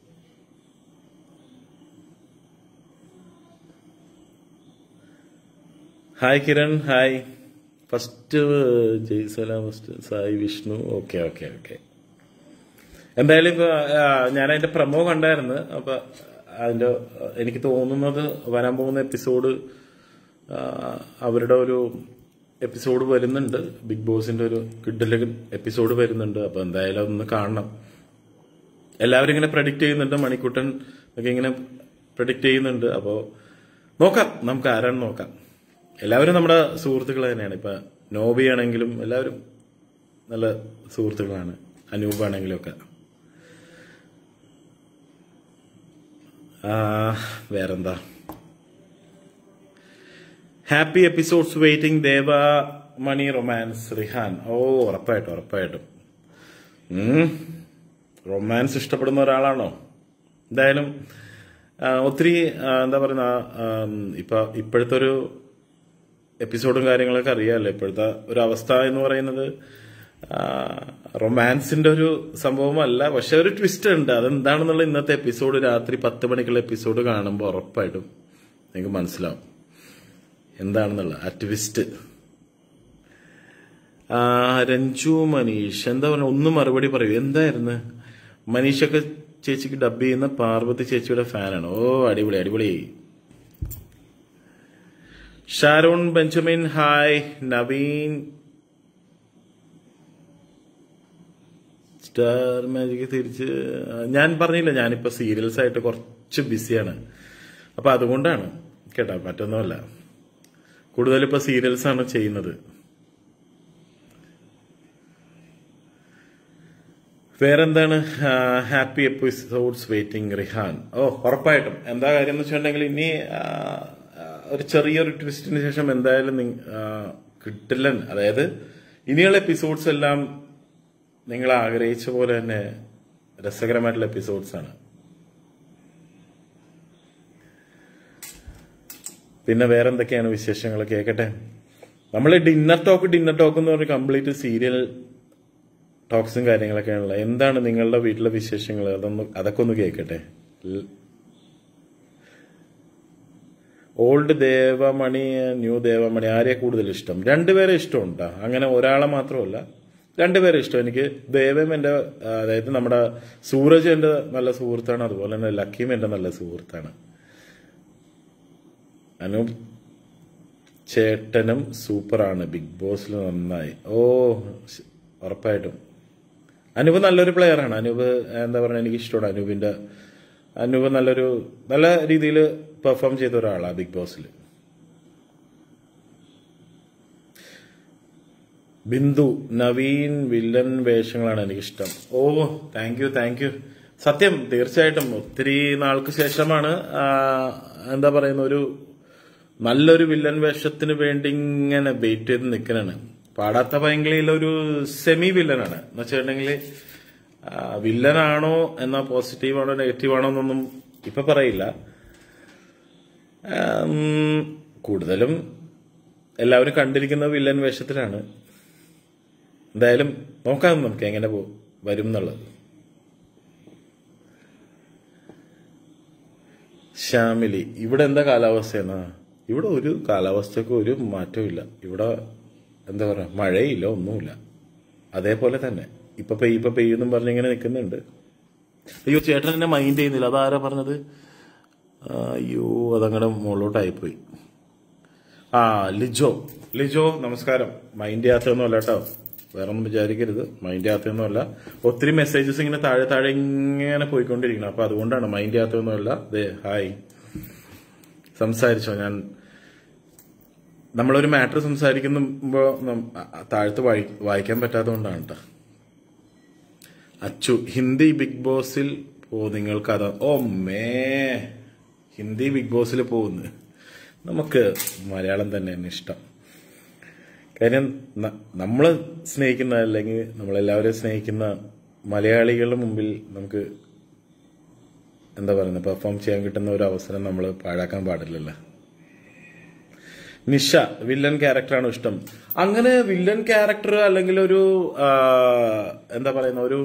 Hi Kiran, hi. First Jaisala, first Sai Vishnu. Okay okay okay എന്തായാലും ഞാൻ അതിന്റെ പ്രമോ കണ്ടായിരുന്നു. അപ്പൊ അതിന്റെ എനിക്ക് തോന്നുന്നത് വരാൻ പോകുന്ന എപ്പിസോഡ് അവരുടെ ഒരു എപ്പിസോഡ് വരുന്നുണ്ട്. ബിഗ് ബോസിന്റെ ഒരു കിഡിലൻ എപ്പിസോഡ് വരുന്നുണ്ട്. അപ്പൊ എന്തായാലും അതൊന്ന് കാണണം. എല്ലാവരും ഇങ്ങനെ പ്രഡിക്റ്റ് ചെയ്യുന്നുണ്ട്. മണിക്കുട്ടൻ ഒക്കെ ഇങ്ങനെ പ്രഡിക്റ്റ് ചെയ്യുന്നുണ്ട്. അപ്പോൾ നോക്കാം, നമുക്ക് ആരാണ് നോക്കാം. എല്ലാവരും നമ്മുടെ സുഹൃത്തുക്കൾ തന്നെയാണ്. ഇപ്പൊ നോബി ആണെങ്കിലും എല്ലാവരും നല്ല സുഹൃത്തുക്കളാണ്. അനൂപ് ആണെങ്കിലും ഒക്കെ. വേറെന്താ, happy episodes waiting. Deva Mani romance Rihan. ഓ ഉറപ്പായിട്ടും ഉറപ്പായിട്ടും റൊമാൻസ് ഇഷ്ടപ്പെടുന്ന ഒരാളാണോ? എന്തായാലും ഒത്തിരി എന്താ പറയുന്ന ഇപ്പൊ ഇപ്പോഴത്തെ ഒരു എപ്പിസോഡും കാര്യങ്ങളൊക്കെ അറിയാമല്ലോ. ഇപ്പോഴത്തെ ഒരു അവസ്ഥ എന്ന് പറയുന്നത് റൊമാൻസിന്റെ ഒരു സംഭവമല്ല, പക്ഷെ ഒരു ട്വിസ്റ്റ് ഉണ്ട്. അതെന്താണെന്നുള്ള ഇന്നത്തെ എപ്പിസോഡ് രാത്രി പത്ത് മണിക്കുള്ള എപ്പിസോഡ് കാണുമ്പോൾ ഉറപ്പായിട്ടും നിങ്ങൾക്ക് മനസ്സിലാവും എന്താണെന്നുള്ള ആ ട്വിസ്റ്റ്. രഞ്ജു മനീഷ് എന്താ പറയുക, ഒന്ന് മറുപടി പറയൂ. എന്തായിരുന്നു? മനീഷൊക്കെ ചേച്ചിക്ക് ഡബ് ചെയ്യുന്ന പാർവതി ചേച്ചിയുടെ ഫാനാണ്. ഓ അടിപൊളി അടിപൊളി. Sharon Benjamin hi. Naveen Star Magic തിരിച്ച്. ഞാൻ പറഞ്ഞില്ല, ഞാനിപ്പോ സീരിയൽസ് ആയിട്ട് കുറച്ച് ബിസിയാണ്. അപ്പൊ അതുകൊണ്ടാണ് കേട്ടോ, മറ്റൊന്നുമല്ല. കൂടുതൽ ഇപ്പൊ സീരിയൽസ് ആണ് ചെയ്യുന്നത്. വേറെന്താണ്? Happy episodes waiting Rihan. ഓ ഉറപ്പായിട്ടും. എന്താ കാര്യം എന്ന് വെച്ചിട്ടുണ്ടെങ്കിൽ ഇനി ഒരു ചെറിയൊരു ട്വിസ്റ്റിന് ശേഷം എന്തായാലും കിട്ടില്ല. അതായത് ഇനിയുള്ള എപ്പിസോഡ്സ് എല്ലാം നിങ്ങൾ ആഗ്രഹിച്ച പോലെ തന്നെ രസകരമായിട്ടുള്ള എപ്പിസോഡ്സ് ആണ്. പിന്നെ വേറെ എന്തൊക്കെയാണ് വിശേഷങ്ങൾ കേൾക്കട്ടെ. നമ്മൾ ഡിന്നർ ടോക്ക് ഡിന്നർ ടോക്ക് എന്ന് പറഞ്ഞ കംപ്ലീറ്റ് സീരിയൽ ടോക്സും കാര്യങ്ങളൊക്കെയാണല്ലോ. എന്താണ് നിങ്ങളുടെ വീട്ടിലെ വിശേഷങ്ങൾ? അതൊന്ന് അതൊക്കെ ഒന്ന് കേൾക്കട്ടെ. ഓൾഡ് ദേവമണി, ന്യൂ ദേവമണി, ആരെയാ കൂടുതൽ ഇഷ്ടം? രണ്ടുപേരെ ഇഷ്ടമുണ്ടോ? അങ്ങനെ ഒരാളെ മാത്രമല്ല, രണ്ടുപേരെ ഇഷ്ടം. എനിക്ക് ദേവം എന്റെ, അതായത് നമ്മുടെ സൂരജ് എന്റെ നല്ല സുഹൃത്താണ്. അതുപോലെ തന്നെ ലക്കീം എന്റെ നല്ല സുഹൃത്താണ്. അനൂപ് ചേട്ടനും സൂപ്പറാണ്, ബിഗ് ബോസിൽ നന്നായി. ഓ ഉറപ്പായിട്ടും. അനൂപ് നല്ലൊരു പ്ലെയറാണ്. അനൂപ് എന്താ പറയുക, എനിക്ക് ഇഷ്ടമാണ് അനൂപിന്റെ. അനൂപ് നല്ലൊരു നല്ല രീതിയിൽ പെർഫോം ചെയ്ത ഒരാളാണ് ബിഗ് ബോസിൽ. ബിന്ദു നവീൻ വില്ലൻ വേഷങ്ങളാണ് എനിക്കിഷ്ടം. Oh thank you thank you. സത്യം, തീർച്ചയായിട്ടും ഒത്തിരി നാൾക്ക് ശേഷമാണ് എന്താ പറയുന്ന ഒരു നല്ലൊരു വില്ലൻ വേഷത്തിന് വേണ്ടി ഇങ്ങനെ വെയിറ്റ് ചെയ്ത് നിൽക്കണാണ്. പാടാത്ത പൈങ്കിളിയിൽ ഒരു സെമി വില്ലനാണ് എന്ന് വെച്ചിട്ടുണ്ടെങ്കിൽ വില്ലനാണോ എന്നാ പോസിറ്റീവാണോ നെഗറ്റീവാണോ എന്നൊന്നും ഇപ്പൊ പറയില്ല. കൂടുതലും എല്ലാവരും കണ്ടിരിക്കുന്ന വില്ലൻ വേഷത്തിലാണ്. എന്തായാലും നോക്കാം നമുക്ക് എങ്ങനെ വരും എന്നുള്ളത്. ശ്യാമിലി, ഇവിടെ എന്താ കാലാവസ്ഥയെന്നാ? ഇവിടെ ഒരു കാലാവസ്ഥക്ക് ഒരു മാറ്റവും ഇല്ല. ഇവിടെ എന്താ പറയാ, മഴയില്ല, ഒന്നുമില്ല. അതേപോലെ തന്നെ ഇപ്പൊ പെയ്യ ഇപ്പൊ പെയ്യുന്നും പറഞ്ഞിങ്ങനെ നിൽക്കുന്നുണ്ട്. അയ്യോ ചേട്ടൻ എന്നെ മൈൻഡ് ചെയ്യുന്നില്ല. അതാരാ പറഞ്ഞത്? അയ്യോ അതങ്ങനെ മുകളിലോട്ടായിപ്പോയി. ആ ലിജോ, ലിജോ നമസ്കാരം. മൈൻഡ് ചെയ്യാത്തൊന്നുമല്ല കേട്ടോ, വേറെ ഒന്നും വിചാരിക്കരുത്. മൈൻഡ് ചെയ്യാത്തൊന്നുമല്ല. ഒത്തിരി മെസ്സേജസ് ഇങ്ങനെ താഴെ താഴെ ഇങ്ങനെ പോയിക്കൊണ്ടിരിക്കണം. അപ്പൊ അതുകൊണ്ടാണ് മൈൻഡ് ചെയ്യാത്തൊന്നുമല്ല. ദേ ഹായ്, സംസാരിച്ചോ? ഞാൻ നമ്മളൊരു മാറ്റർ സംസാരിക്കുമ്പോ താഴത്ത് വായിക്കാൻ പറ്റാത്തതുകൊണ്ടാണ് കേട്ടോ. അച്ചു, ഹിന്ദി ബിഗ് ബോസിൽ പോ, നിങ്ങൾക്ക് അതാ. ഓ മേ, ഹിന്ദി ബിഗ് ബോസിൽ പോകുന്നു. നമുക്ക് മലയാളം തന്നെയാണ് ഇഷ്ടം. കാര്യം നമ്മള് സ്നേഹിക്കുന്ന, അല്ലെങ്കിൽ നമ്മളെല്ലാവരെയും സ്നേഹിക്കുന്ന മലയാളികളുടെ മുമ്പിൽ നമുക്ക് എന്താ പറയുന്നത്, പെർഫോം ചെയ്യാൻ കിട്ടുന്ന ഒരു അവസരം നമ്മൾ പാഴാക്കാൻ പാടില്ലല്ലോ. നിഷ, വില്ലൻ ക്യാരക്ടറാണ് ഇഷ്ടം. അങ്ങനെ വില്ലൻ ക്യാരക്ടർ അല്ലെങ്കിൽ ഒരു എന്താ പറയുന്ന ഒരു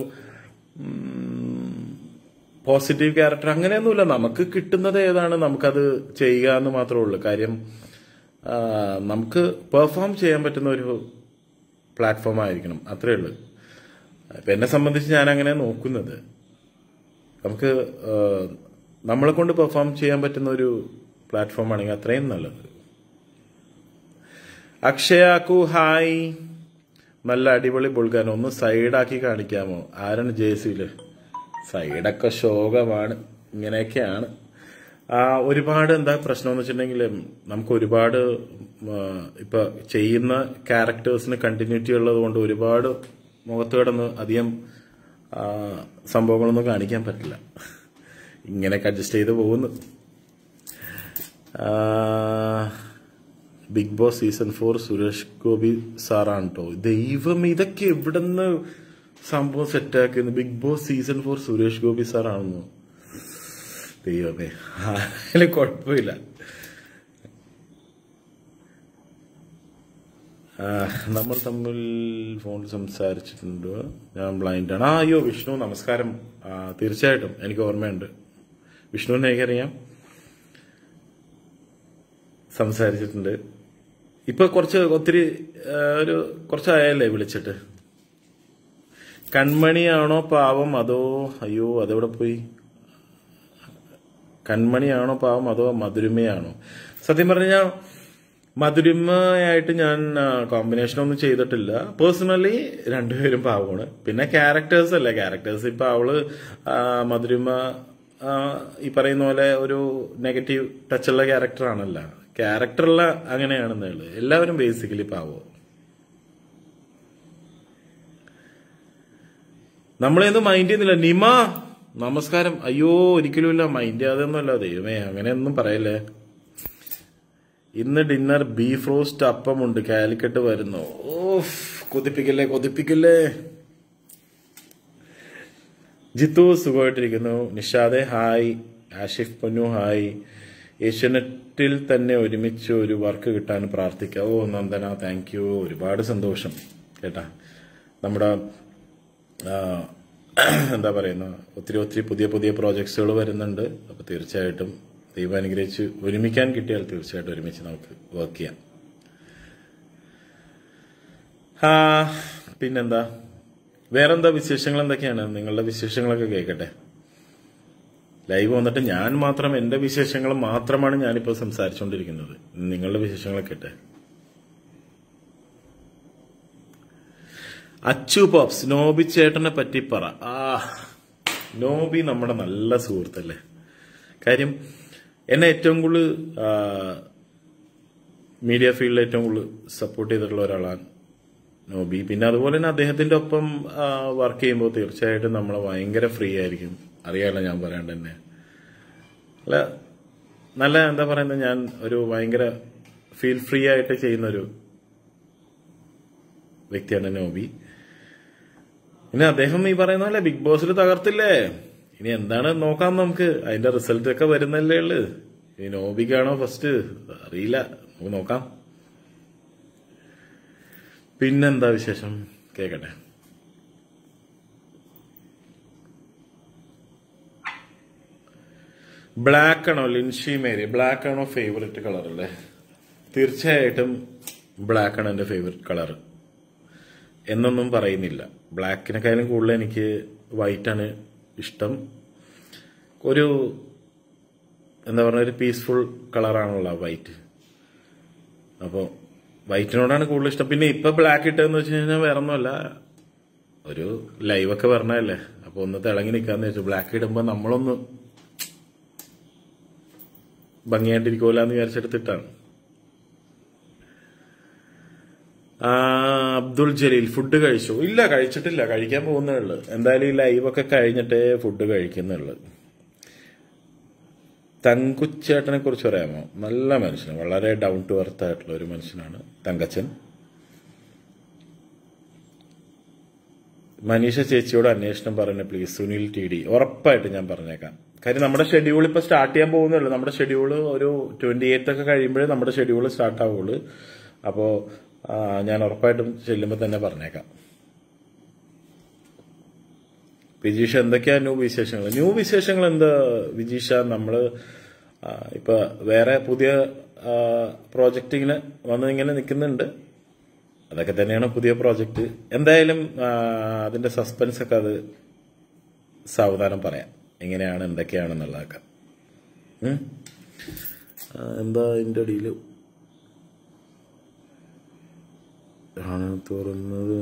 പോസിറ്റീവ് ക്യാരക്ടർ അങ്ങനെയൊന്നുമില്ല. നമുക്ക് കിട്ടുന്നത് ഏതാണ് നമുക്കത് ചെയ്യുക എന്ന് മാത്രമേ ഉള്ളൂ. കാര്യം നമുക്ക് പെർഫോം ചെയ്യാൻ പറ്റുന്ന ഒരു പ്ലാറ്റ്ഫോം ആയിരിക്കണം, അത്രേ ഉള്ളൂ. ഇപ്പൊ എന്നെ സംബന്ധിച്ച് ഞാൻ അങ്ങനെ നോക്കുന്നത്, നമുക്ക് നമ്മളെ കൊണ്ട് പെർഫോം ചെയ്യാൻ പറ്റുന്ന ഒരു പ്ലാറ്റ്ഫോം ആണെങ്കിൽ അത്രയും നല്ലത്. അക്ഷയാക്കു ഹായ്. നല്ല അടിപൊളി ബുൾഗാൻ. ഒന്ന് സൈഡാക്കി കാണിക്കാമോ? ആരാണ് ജേസിയില്? സൈഡൊക്കെ ശോകമാണ്. ഇങ്ങനെയൊക്കെയാണ്. ഒരുപാട് എന്താ പ്രശ്നം എന്ന് വെച്ചിട്ടുണ്ടെങ്കിൽ നമുക്ക് ഒരുപാട് ഇപ്പൊ ചെയ്യുന്ന ക്യാരക്ടേഴ്സിന് കണ്ടിന്യൂറ്റി ഉള്ളത് കൊണ്ട് ഒരുപാട് മുഖത്ത് കിടന്ന് അധികം സംഭവങ്ങളൊന്നും കാണിക്കാൻ പറ്റില്ല. ഇങ്ങനെയൊക്കെ അഡ്ജസ്റ്റ് ചെയ്ത് പോകുന്നു. Bigg Boss season four Suresh Gopi സാറാണ് കേട്ടോ. ദൈവം, ഇതൊക്കെ എവിടെന്ന് സംഭവം സെറ്റാക്കുന്നു? Bigg Boss season four Suresh Gopi സാറാണെന്നോ? ദൈവമേ, അതിൽ കുഴപ്പമില്ല. നമ്മൾ തമ്മിൽ ഫോണിൽ സംസാരിച്ചിട്ടുണ്ട്. ഞാൻ ബ്ലൈൻഡാണ്. ആ അയ്യോ വിഷ്ണു നമസ്കാരം. തീർച്ചയായിട്ടും എനിക്ക് ഓർമ്മയുണ്ട്. വിഷ്ണുവിനെ എനിക്കറിയാം, സംസാരിച്ചിട്ടുണ്ട്. ഇപ്പൊ കുറച്ച് ഒത്തിരി ഒരു കുറച്ചായല്ലേ വിളിച്ചിട്ട്. കൺമണിയാണോ പാവം അതോ അയ്യോ അതെവിടെ പോയി? കൺമണിയാണോ പാവം അതോ മധുരിമയാണോ? സത്യം പറഞ്ഞാൽ മധുരിമയായിട്ട് ഞാൻ കോമ്പിനേഷൻ ഒന്നും ചെയ്തിട്ടില്ല. പേഴ്സണലി രണ്ടുപേരും പാവമാണ്. പിന്നെ ക്യാരക്ടേഴ്സ് അല്ലേ, ക്യാരക്ടേഴ്സ് ഇപ്പൊ അവള് മധുരിമ ഈ പറയുന്ന പോലെ ഒരു നെഗറ്റീവ് ടച്ചുള്ള ക്യാരക്ടർ ആണല്ല. ക്യാരക്ടറുള്ള അങ്ങനെയാണെന്നേ ഉള്ളു. എല്ലാവരും ബേസിക്കലി പാവോ. നമ്മളെന്ത് മൈൻഡ് ചെയ്യുന്നില്ല. നിമ നമസ്കാരം. അയ്യോ ഒരിക്കലും ഇല്ല, മൈൻഡ് ചെയ്യാതൊന്നുമല്ല. ദൈവമേ അങ്ങനെയൊന്നും പറയല്ലേ. ഇന്ന് ഡിന്നർ ബീഫ് റോസ്റ്റ് അപ്പമുണ്ട്, കാലിക്കട്ട് വരുന്നു. ഓഫ്, കൊതിപ്പിക്കല്ലേ കൊതിപ്പിക്കല്ലേ. ജിത്തു സുഖമായിട്ടിരിക്കുന്നു. നിഷാദെ ഹായ്. ആഷിഫ് പൊന്നു ഹായ്. ഏഷ്യനെറ്റിൽ തന്നെ ഒരുമിച്ച് ഒരു വർക്ക് കിട്ടാൻ പ്രാർത്ഥിക്കാം. Oh Nandana thank you. ഒരുപാട് സന്തോഷം കേട്ടാ. നമ്മുടെ എന്താ പറയുന്ന ഒത്തിരി ഒത്തിരി പുതിയ പുതിയ പ്രോജക്ട്സുകൾ വരുന്നുണ്ട്. അപ്പൊ തീർച്ചയായിട്ടും ദൈവം അനുഗ്രഹിച്ച് ഒരുമിക്കാൻ കിട്ടിയാൽ തീർച്ചയായിട്ടും ഒരുമിച്ച് നമുക്ക് വർക്ക് ചെയ്യാം. ആ പിന്നെന്താ, വേറെന്താ വിശേഷങ്ങൾ എന്തൊക്കെയാണ്? നിങ്ങളുടെ വിശേഷങ്ങളൊക്കെ കേൾക്കട്ടെ. ലൈവ് വന്നിട്ട് ഞാൻ മാത്രം എന്റെ വിശേഷങ്ങൾ മാത്രമാണ് ഞാനിപ്പോൾ സംസാരിച്ചുകൊണ്ടിരിക്കുന്നത്. നിങ്ങളുടെ വിശേഷങ്ങളൊക്കെ കേട്ടെ. അച്ചു പോപ്സ്, നോബി ചേട്ടനെ പറ്റി പറ. ആ നോബി നമ്മുടെ നല്ല സുഹൃത്തല്ലേ. കാര്യം എന്നെ ഏറ്റവും കൂടുതൽ മീഡിയ ഫീൽഡിൽ ഏറ്റവും കൂടുതൽ സപ്പോർട്ട് ചെയ്തിട്ടുള്ള ഒരാളാണ് നോബി. പിന്നെ അതുപോലെ തന്നെ അദ്ദേഹത്തിന്റെ ഒപ്പം വർക്ക് ചെയ്യുമ്പോൾ തീർച്ചയായിട്ടും നമ്മളെ ഭയങ്കര ഫ്രീ ആയിരിക്കും. അറിയാമല്ലോ ഞാൻ പറയാണ്ട് തന്നെ. അല്ല നല്ല എന്താ പറയുന്നത്, ഞാൻ ഒരു ഭയങ്കര ഫീൽ ഫ്രീ ആയിട്ട് ചെയ്യുന്നൊരു വ്യക്തിയാണ് നോബി. പിന്നെ അദ്ദേഹം ഈ പറയുന്ന പോലെ ബിഗ് ബോസിൽ തകർത്തില്ലേ. ഇനി എന്താണ് നോക്കാം നമുക്ക്. അതിന്റെ റിസൾട്ട് ഒക്കെ വരുന്നല്ലേ ഉള്ളു. ഇനി നോബിക്കാണോ ഫസ്റ്റ് അറിയില്ല, നമുക്ക് നോക്കാം. പിന്നെന്താ വിശേഷം കേക്കട്ടെ. ബ്ലാക്ക് ആണോ ലിൻഷി മേരി? ബ്ലാക്ക് ആണോ ഫേവറേറ്റ് കളർ അല്ലേ? തീർച്ചയായിട്ടും ബ്ലാക്ക് ആണ് എന്റെ ഫേവറേറ്റ് കളർ എന്നൊന്നും പറയുന്നില്ല. ബ്ലാക്കിനെക്കാളും കൂടുതൽ എനിക്ക് വൈറ്റ് ആണ് ഇഷ്ടം. ഒരു എന്താ പറയുക, ഒരു പീസ്ഫുൾ കളറാണല്ലോ വൈറ്റ്. അപ്പോൾ വൈറ്റിനോടാണ് കൂടുതൽ ഇഷ്ടം. പിന്നെ ഇപ്പൊ ബ്ലാക്ക് ഇട്ടതെന്ന് വെച്ച് കഴിഞ്ഞാൽ വേറെ ഒന്നുമല്ല, ഒരു ലൈവൊക്കെ പറഞ്ഞല്ലേ, അപ്പൊ ഒന്ന് തിളങ്ങി നിൽക്കാന്ന് വെച്ചു. ബ്ലാക്ക് ഇടുമ്പോ നമ്മളൊന്ന് ഭംഗിയായിട്ടിരിക്കുമല്ലോ എന്ന് വിചാരിച്ചെടുത്തിട്ടാണ്. അബ്ദുൾ ജലീൽ, ഫുഡ് കഴിച്ചോ? ഇല്ല, കഴിച്ചിട്ടില്ല, കഴിക്കാൻ പോകുന്നേ ഉള്ളു. എന്തായാലും ഈ ലൈവൊക്കെ കഴിഞ്ഞിട്ടേ ഫുഡ് കഴിക്കുന്നുള്ളു. തങ്കുച്ചേട്ടനെ കുറിച്ച് പറയാമോ? നല്ല മനുഷ്യൻ, വളരെ ഡൗൺ ടു എർത്ത് ആയിട്ടുള്ള ഒരു മനുഷ്യനാണ് തങ്കച്ചൻ. മനീഷ ചേച്ചിയോട് അന്വേഷണം പറയണേ പ്ലീസ്. സുനിൽ ടി ഡി, ഉറപ്പായിട്ട് ഞാൻ പറഞ്ഞേക്കാം. കാര്യം നമ്മുടെ ഷെഡ്യൂൾ ഇപ്പൊ സ്റ്റാർട്ട് ചെയ്യാൻ പോകുന്നുള്ളൂ. നമ്മുടെ ഷെഡ്യൂൾ ഒരു ട്വന്റി എയ്ത്ത് ഒക്കെ കഴിയുമ്പോഴേ നമ്മുടെ ഷെഡ്യൂൾ സ്റ്റാർട്ട് ആവുള്ളൂ. അപ്പോ ഞാൻ ഉറപ്പായിട്ടും ചെല്ലുമ്പോൾ തന്നെ പറഞ്ഞേക്കാം. വിജീഷ, എന്തൊക്കെയാ ന്യൂ വിശേഷങ്ങൾ? ന്യൂ വിശേഷങ്ങൾ എന്താ വിജീഷ, നമ്മള് ഇപ്പൊ വേറെ പുതിയ പ്രോജക്റ്റ് ഇങ്ങനെ വന്നിങ്ങനെ നിൽക്കുന്നുണ്ട്. അതൊക്കെ തന്നെയാണ് പുതിയ പ്രോജക്റ്റ്. എന്തായാലും അതിന്റെ സസ്പെൻസ് ഒക്കെ അത് സാവധാനം പറയാം, എങ്ങനെയാണ് എന്തൊക്കെയാണെന്നുള്ളതൊക്കെ. എന്താ ഇതിന്റെ അടിയിൽ ആണ് തുറന്നത്.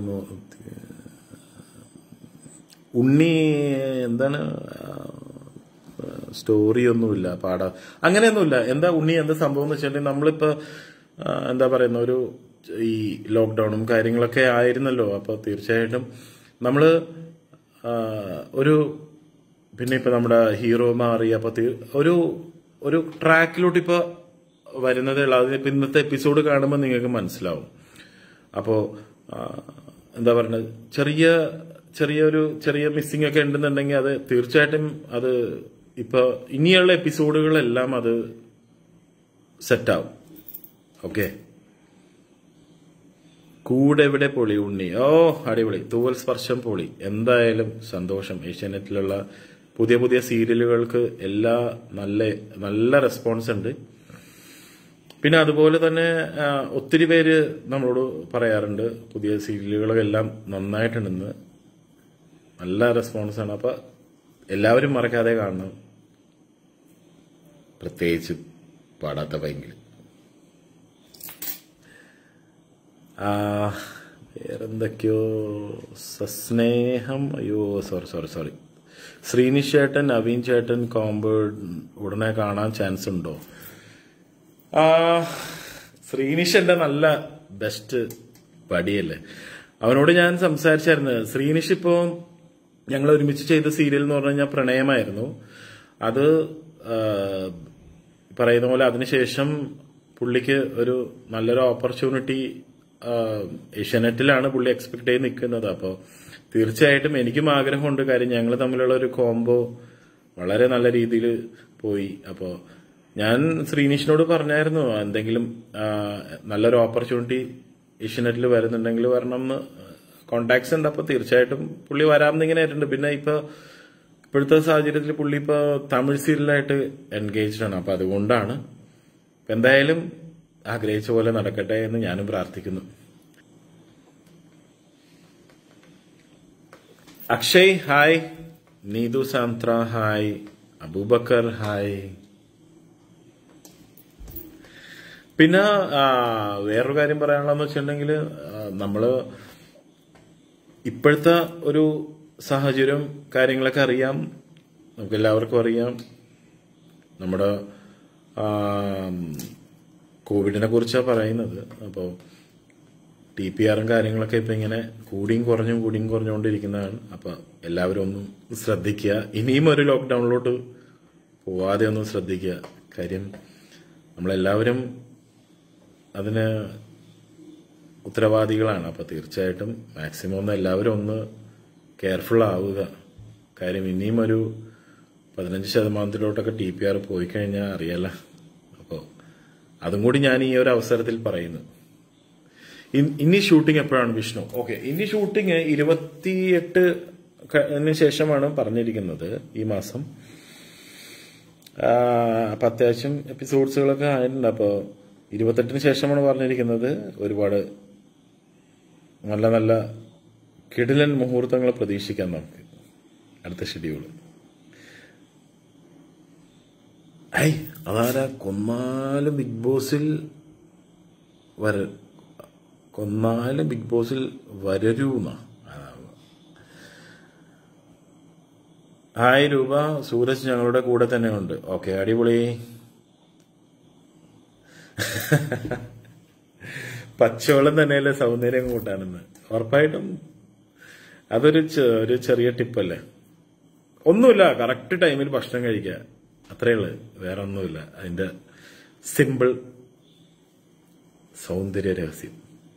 ഉണ്ണി എന്താണ് സ്റ്റോറി ഒന്നുമില്ല, പാടാ അങ്ങനെയൊന്നുമില്ല. എന്താ ഉണ്ണി എന്താ സംഭവം എന്ന് വെച്ചിട്ടുണ്ടെങ്കിൽ നമ്മളിപ്പോ എന്താ പറയുന്ന ഒരു ഈ ലോക്ക്ഡൌണും കാര്യങ്ങളൊക്കെ ആയിരുന്നല്ലോ. അപ്പൊ തീർച്ചയായിട്ടും നമ്മള് ഒരു പിന്നെ ഇപ്പൊ നമ്മുടെ ഹീറോ മാറി അപ്പൊ ഒരു ഒരു ട്രാക്കിലോട്ട് ഇപ്പൊ വരുന്നതേ ഉള്ളൂ. അതിനിപ്പോ ഇന്നത്തെ എപ്പിസോഡ് കാണുമ്പോൾ നിങ്ങൾക്ക് മനസ്സിലാവും. അപ്പോ എന്താ പറയുന്നത്, ചെറിയ ചെറിയൊരു ചെറിയ മിസ്സിംഗ് ഒക്കെ ഉണ്ടെന്നുണ്ടെങ്കിൽ അത് തീർച്ചയായിട്ടും അത് ഇപ്പൊ ഇനിയുള്ള എപ്പിസോഡുകളെല്ലാം അത് സെറ്റാവും. ഓക്കെ, കൂടെ എവിടെ പൊളി ഉണ്ണി, ഓ അടിപൊളി, തൂവൽ സ്പർശം പൊളി. എന്തായാലും സന്തോഷം. ഏഷ്യാനെറ്റിലുള്ള പുതിയ പുതിയ സീരിയലുകൾക്ക് എല്ലാ നല്ല നല്ല റെസ്പോൺസ് ഉണ്ട്. പിന്നെ അതുപോലെ തന്നെ ഒത്തിരി പേര് നമ്മളോട് പറയാറുണ്ട് പുതിയ സീരിയലുകളെല്ലാം നന്നായിട്ടുണ്ടെന്ന്. നല്ല റെസ്പോൺസാണ്. അപ്പൊ എല്ലാവരും മറക്കാതെ കാണണം, പ്രത്യേകിച്ച് പാടാത്ത പൈങ്കിളി. വേറെന്തൊക്കെയോ സസ്നേഹം, അയ്യോ സോറി സോറി സോറി ശ്രീനിഷ് ചേട്ടൻ നവീൻ ചേട്ടൻ കോംബോ ഉടനെ കാണാൻ ചാൻസ് ഉണ്ടോ? ശ്രീനിഷ് എന്റെ നല്ല ബെസ്റ്റ് പടിയല്ലേ, അവനോട് ഞാൻ സംസാരിച്ചായിരുന്നു. ശ്രീനിഷ് ഇപ്പോ ഞങ്ങൾ ഒരുമിച്ച് ചെയ്ത സീരിയൽ എന്ന് പറഞ്ഞു കഴിഞ്ഞാൽ പ്രണയമായിരുന്നു. അത് പറയുന്ന പോലെ അതിനുശേഷം പുള്ളിക്ക് ഒരു നല്ലൊരു ഓപ്പർച്യൂണിറ്റി ഏഷ്യാനെറ്റിലാണ് പുള്ളി എക്സ്പെക്ട് ചെയ്ത് നിൽക്കുന്നത്. അപ്പോൾ തീർച്ചയായിട്ടും എനിക്കും ആഗ്രഹമുണ്ട്. കാര്യം ഞങ്ങൾ തമ്മിലുള്ള ഒരു കോംബോ വളരെ നല്ല രീതിയിൽ പോയി. അപ്പോൾ ഞാൻ ശ്രീനിഷിനോട് പറഞ്ഞായിരുന്നു എന്തെങ്കിലും നല്ലൊരു ഓപ്പർച്യൂണിറ്റി ഏഷ്യാനെറ്റിൽ വരുന്നുണ്ടെങ്കിൽ വരണം എന്ന്. കോണ്ടാക്ട്സ് ഉണ്ട്. അപ്പൊ തീർച്ചയായിട്ടും പുള്ളി വരാമെന്ന് ഇങ്ങനെ ആയിട്ടുണ്ട്. പിന്നെ ഇപ്പൊ ഇപ്പോഴത്തെ സാഹചര്യത്തിൽ പുള്ളി ഇപ്പൊ തമിഴ് സീരിയലായിട്ട് എൻഗേജ്ഡ് ആണ്. അപ്പൊ അതുകൊണ്ടാണ്. എന്തായാലും ആഗ്രഹിച്ച പോലെ നടക്കട്ടെ എന്ന് ഞാനും പ്രാർത്ഥിക്കുന്നു. Akshay hi, Neethu Sandra hi, Aboobacker hi. പിന്നെ വേറൊരു കാര്യം പറയാനുള്ളതെന്ന് വെച്ചിട്ടുണ്ടെങ്കിൽ നമ്മള് ഇപ്പോഴത്തെ ഒരു സാഹചര്യം കാര്യങ്ങളൊക്കെ അറിയാം, നമുക്ക് എല്ലാവർക്കും അറിയാം. നമ്മുടെ കോവിഡിനെ കുറിച്ചാണ് പറയുന്നത്. അപ്പോൾ ടി പി ആറും കാര്യങ്ങളൊക്കെ ഇപ്പൊ ഇങ്ങനെ കൂടിയും കുറഞ്ഞും കൂടിയും കുറഞ്ഞുകൊണ്ടിരിക്കുന്നതാണ്. അപ്പൊ എല്ലാവരും ഒന്നും ശ്രദ്ധിക്കുക. ഇനിയും ഒരു ലോക്ക്ഡൌണിലോട്ട് പോവാതെ ഒന്നും ശ്രദ്ധിക്കുക. കാര്യം നമ്മളെല്ലാവരും അതിന് ഉത്തരവാദികളാണ്. അപ്പൊ തീർച്ചയായിട്ടും മാക്സിമം ഒന്ന് എല്ലാവരും ഒന്ന് കെയർഫുൾ ആവുക. കാര്യം ഇനിയും ഒരു പതിനഞ്ച് ശതമാനത്തിലോട്ടൊക്കെ ടി പി ആർ പോയി കഴിഞ്ഞാൽ അറിയാല. അപ്പോൾ അതും കൂടി ഞാൻ ഈ ഒരു അവസരത്തിൽ പറയുന്നു. ഇനി ഷൂട്ടിംഗ് എപ്പോഴാണ് വിഷ്ണു? ഓക്കെ, ഇനി ഷൂട്ടിംഗ് ഇരുപത്തിയെട്ടിന് ശേഷമാണ് പറഞ്ഞിരിക്കുന്നത് ഈ മാസം. അപ്പൊ അത്യാവശ്യം എപ്പിസോഡ്സുകളൊക്കെ ആയിട്ടുണ്ട്. അപ്പോൾ ഇരുപത്തെട്ടിന് ശേഷമാണ് പറഞ്ഞിരിക്കുന്നത്. ഒരുപാട് നല്ല നല്ല കിടിലൻ മുഹൂർത്തങ്ങൾ പ്രതീക്ഷിക്കാം നമുക്ക് അടുത്ത ഷെഡ്യൂള്. ഐ അതാരാ കൊന്നാലും ബിഗ് ബോസിൽ വര കൊന്നാലും ബിഗ് ബോസിൽ വരൂന്ന. ഹായ് രൂപ, സൂരജ് ഞങ്ങളുടെ കൂടെ തന്നെ ഉണ്ട്. ഓക്കെ, അടിപൊളി. പച്ചവെള്ളം തന്നെയല്ലേ സൗന്ദര്യം കൂട്ടാനെന്ന്. ഉറപ്പായിട്ടും അതൊരു ഒരു ചെറിയ ടിപ്പല്ലേ. ഒന്നുമില്ല, കറക്റ്റ് ടൈമിൽ ഭക്ഷണം കഴിക്കുക, അത്രേ ഉള്ളു, വേറെ ഒന്നുമില്ല. അതിന്റെ സിമ്പിൾ സൗന്ദര്യ രഹസ്യം.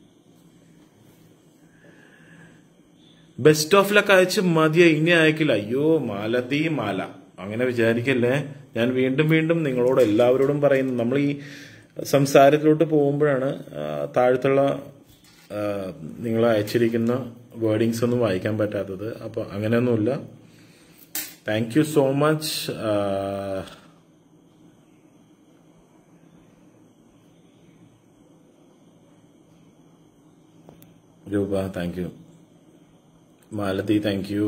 ബെസ്റ്റ് ഓഫ് ലക്ക് അയച്ച് മതിയ, ഇനി അയക്കില്ല. അയ്യോ മാലതി മാല, അങ്ങനെ വിചാരിക്കല്ലേ. ഞാൻ വീണ്ടും വീണ്ടും നിങ്ങളോട് എല്ലാവരോടും പറയുന്നു, നമ്മൾ ഈ സംസാരത്തിലോട്ട് പോകുമ്പോഴാണ് താഴത്തുള്ള നിങ്ങൾ അയച്ചിരിക്കുന്ന വേർഡിങ്സ് ഒന്നും വായിക്കാൻ പറ്റാത്തത്. അപ്പൊ അങ്ങനെയൊന്നുമില്ല. Thank you so much. Roopa thank you. Malathi thank you.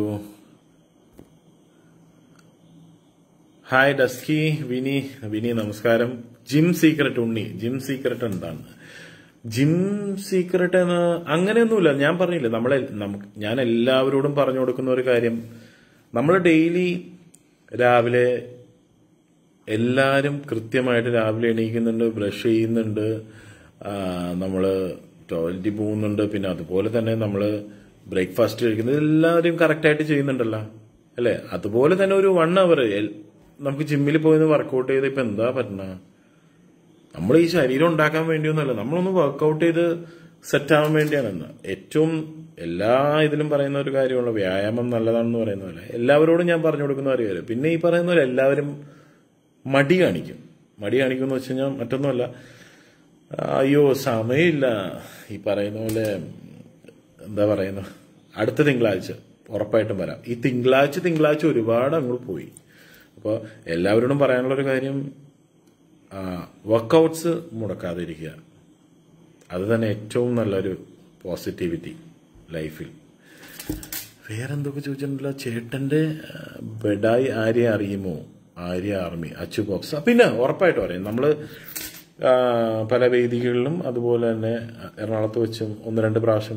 Hi Dusky. Vini Vini നമസ്കാരം. Gym secret Unni, gym secret എന്താണ്? ജിം സീക്രട്ട് എന്ന് അങ്ങനെയൊന്നുമില്ല. ഞാൻ പറഞ്ഞില്ല, നമ്മളെ നമുക്ക് ഞാൻ എല്ലാവരോടും പറഞ്ഞു കൊടുക്കുന്ന ഒരു കാര്യം, നമ്മൾ ഡെയിലി രാവിലെ എല്ലാവരും കൃത്യമായിട്ട് രാവിലെ എണീക്കുന്നുണ്ട്, ബ്രഷ് ചെയ്യുന്നുണ്ട്, നമ്മൾ ടോയ്ലറ്റിൽ പോകുന്നുണ്ട്, പിന്നെ അതുപോലെ തന്നെ നമ്മൾ ബ്രേക്ക്ഫാസ്റ്റ് കഴിക്കുന്നത് എല്ലാവരും കറക്റ്റായിട്ട് ചെയ്യുന്നുണ്ടല്ലോ അല്ലേ? അതുപോലെ തന്നെ ഒരു വൺ അവർ നമുക്ക് ജിമ്മിൽ പോയി വർക്കൗട്ട് ചെയ്ത് ഇപ്പൊ എന്താ പറ്റണ? നമ്മൾ ഈ ശരീരം ഉണ്ടാക്കാൻ വേണ്ടിയൊന്നുമല്ല, നമ്മളൊന്ന് വർക്കൗട്ട് ചെയ്ത് സെറ്റ് ആവാൻ വേണ്ടിയാണെന്ന്. ഏറ്റവും എല്ലാ ഇതിലും പറയുന്ന ഒരു കാര്യമുള്ള വ്യായാമം നല്ലതാണെന്ന് പറയുന്ന പോലെ എല്ലാവരോടും ഞാൻ പറഞ്ഞു കൊടുക്കുന്ന ഒരു കാര്യം. പിന്നെ ഈ പറയുന്ന പോലെ എല്ലാവരും മടി കാണിക്കും. മടി കാണിക്കും എന്ന് വെച്ച് കഴിഞ്ഞാൽ മറ്റൊന്നുമല്ല, അയ്യോ സമയമില്ല, ഈ പറയുന്ന പോലെ എന്താ പറയുന്ന അടുത്ത തിങ്കളാഴ്ച ഉറപ്പായിട്ടും വരാം. ഈ തിങ്കളാഴ്ച തിങ്കളാഴ്ച ഒരുപാട് അങ്ങോട്ട് പോയി. അപ്പോൾ എല്ലാവരോടും പറയാനുള്ളൊരു കാര്യം, വർക്കൗട്ട്സ് മുടക്കാതിരിക്കുക. അത് തന്നെ ഏറ്റവും നല്ലൊരു പോസിറ്റിവിറ്റി ലൈഫിൽ. വേറെന്തൊക്കെ ചോദിച്ചിട്ടുണ്ടല്ലോ. ചേട്ടന്റെ ബെഡായി ആര്യ അറിയുമോ? Arya army Achu box. പിന്നെ ഉറപ്പായിട്ടും അറിയാം. നമ്മള് പല വേദികളിലും അതുപോലെ തന്നെ എറണാകുളത്ത് വെച്ചും ഒന്ന് രണ്ട് പ്രാവശ്യം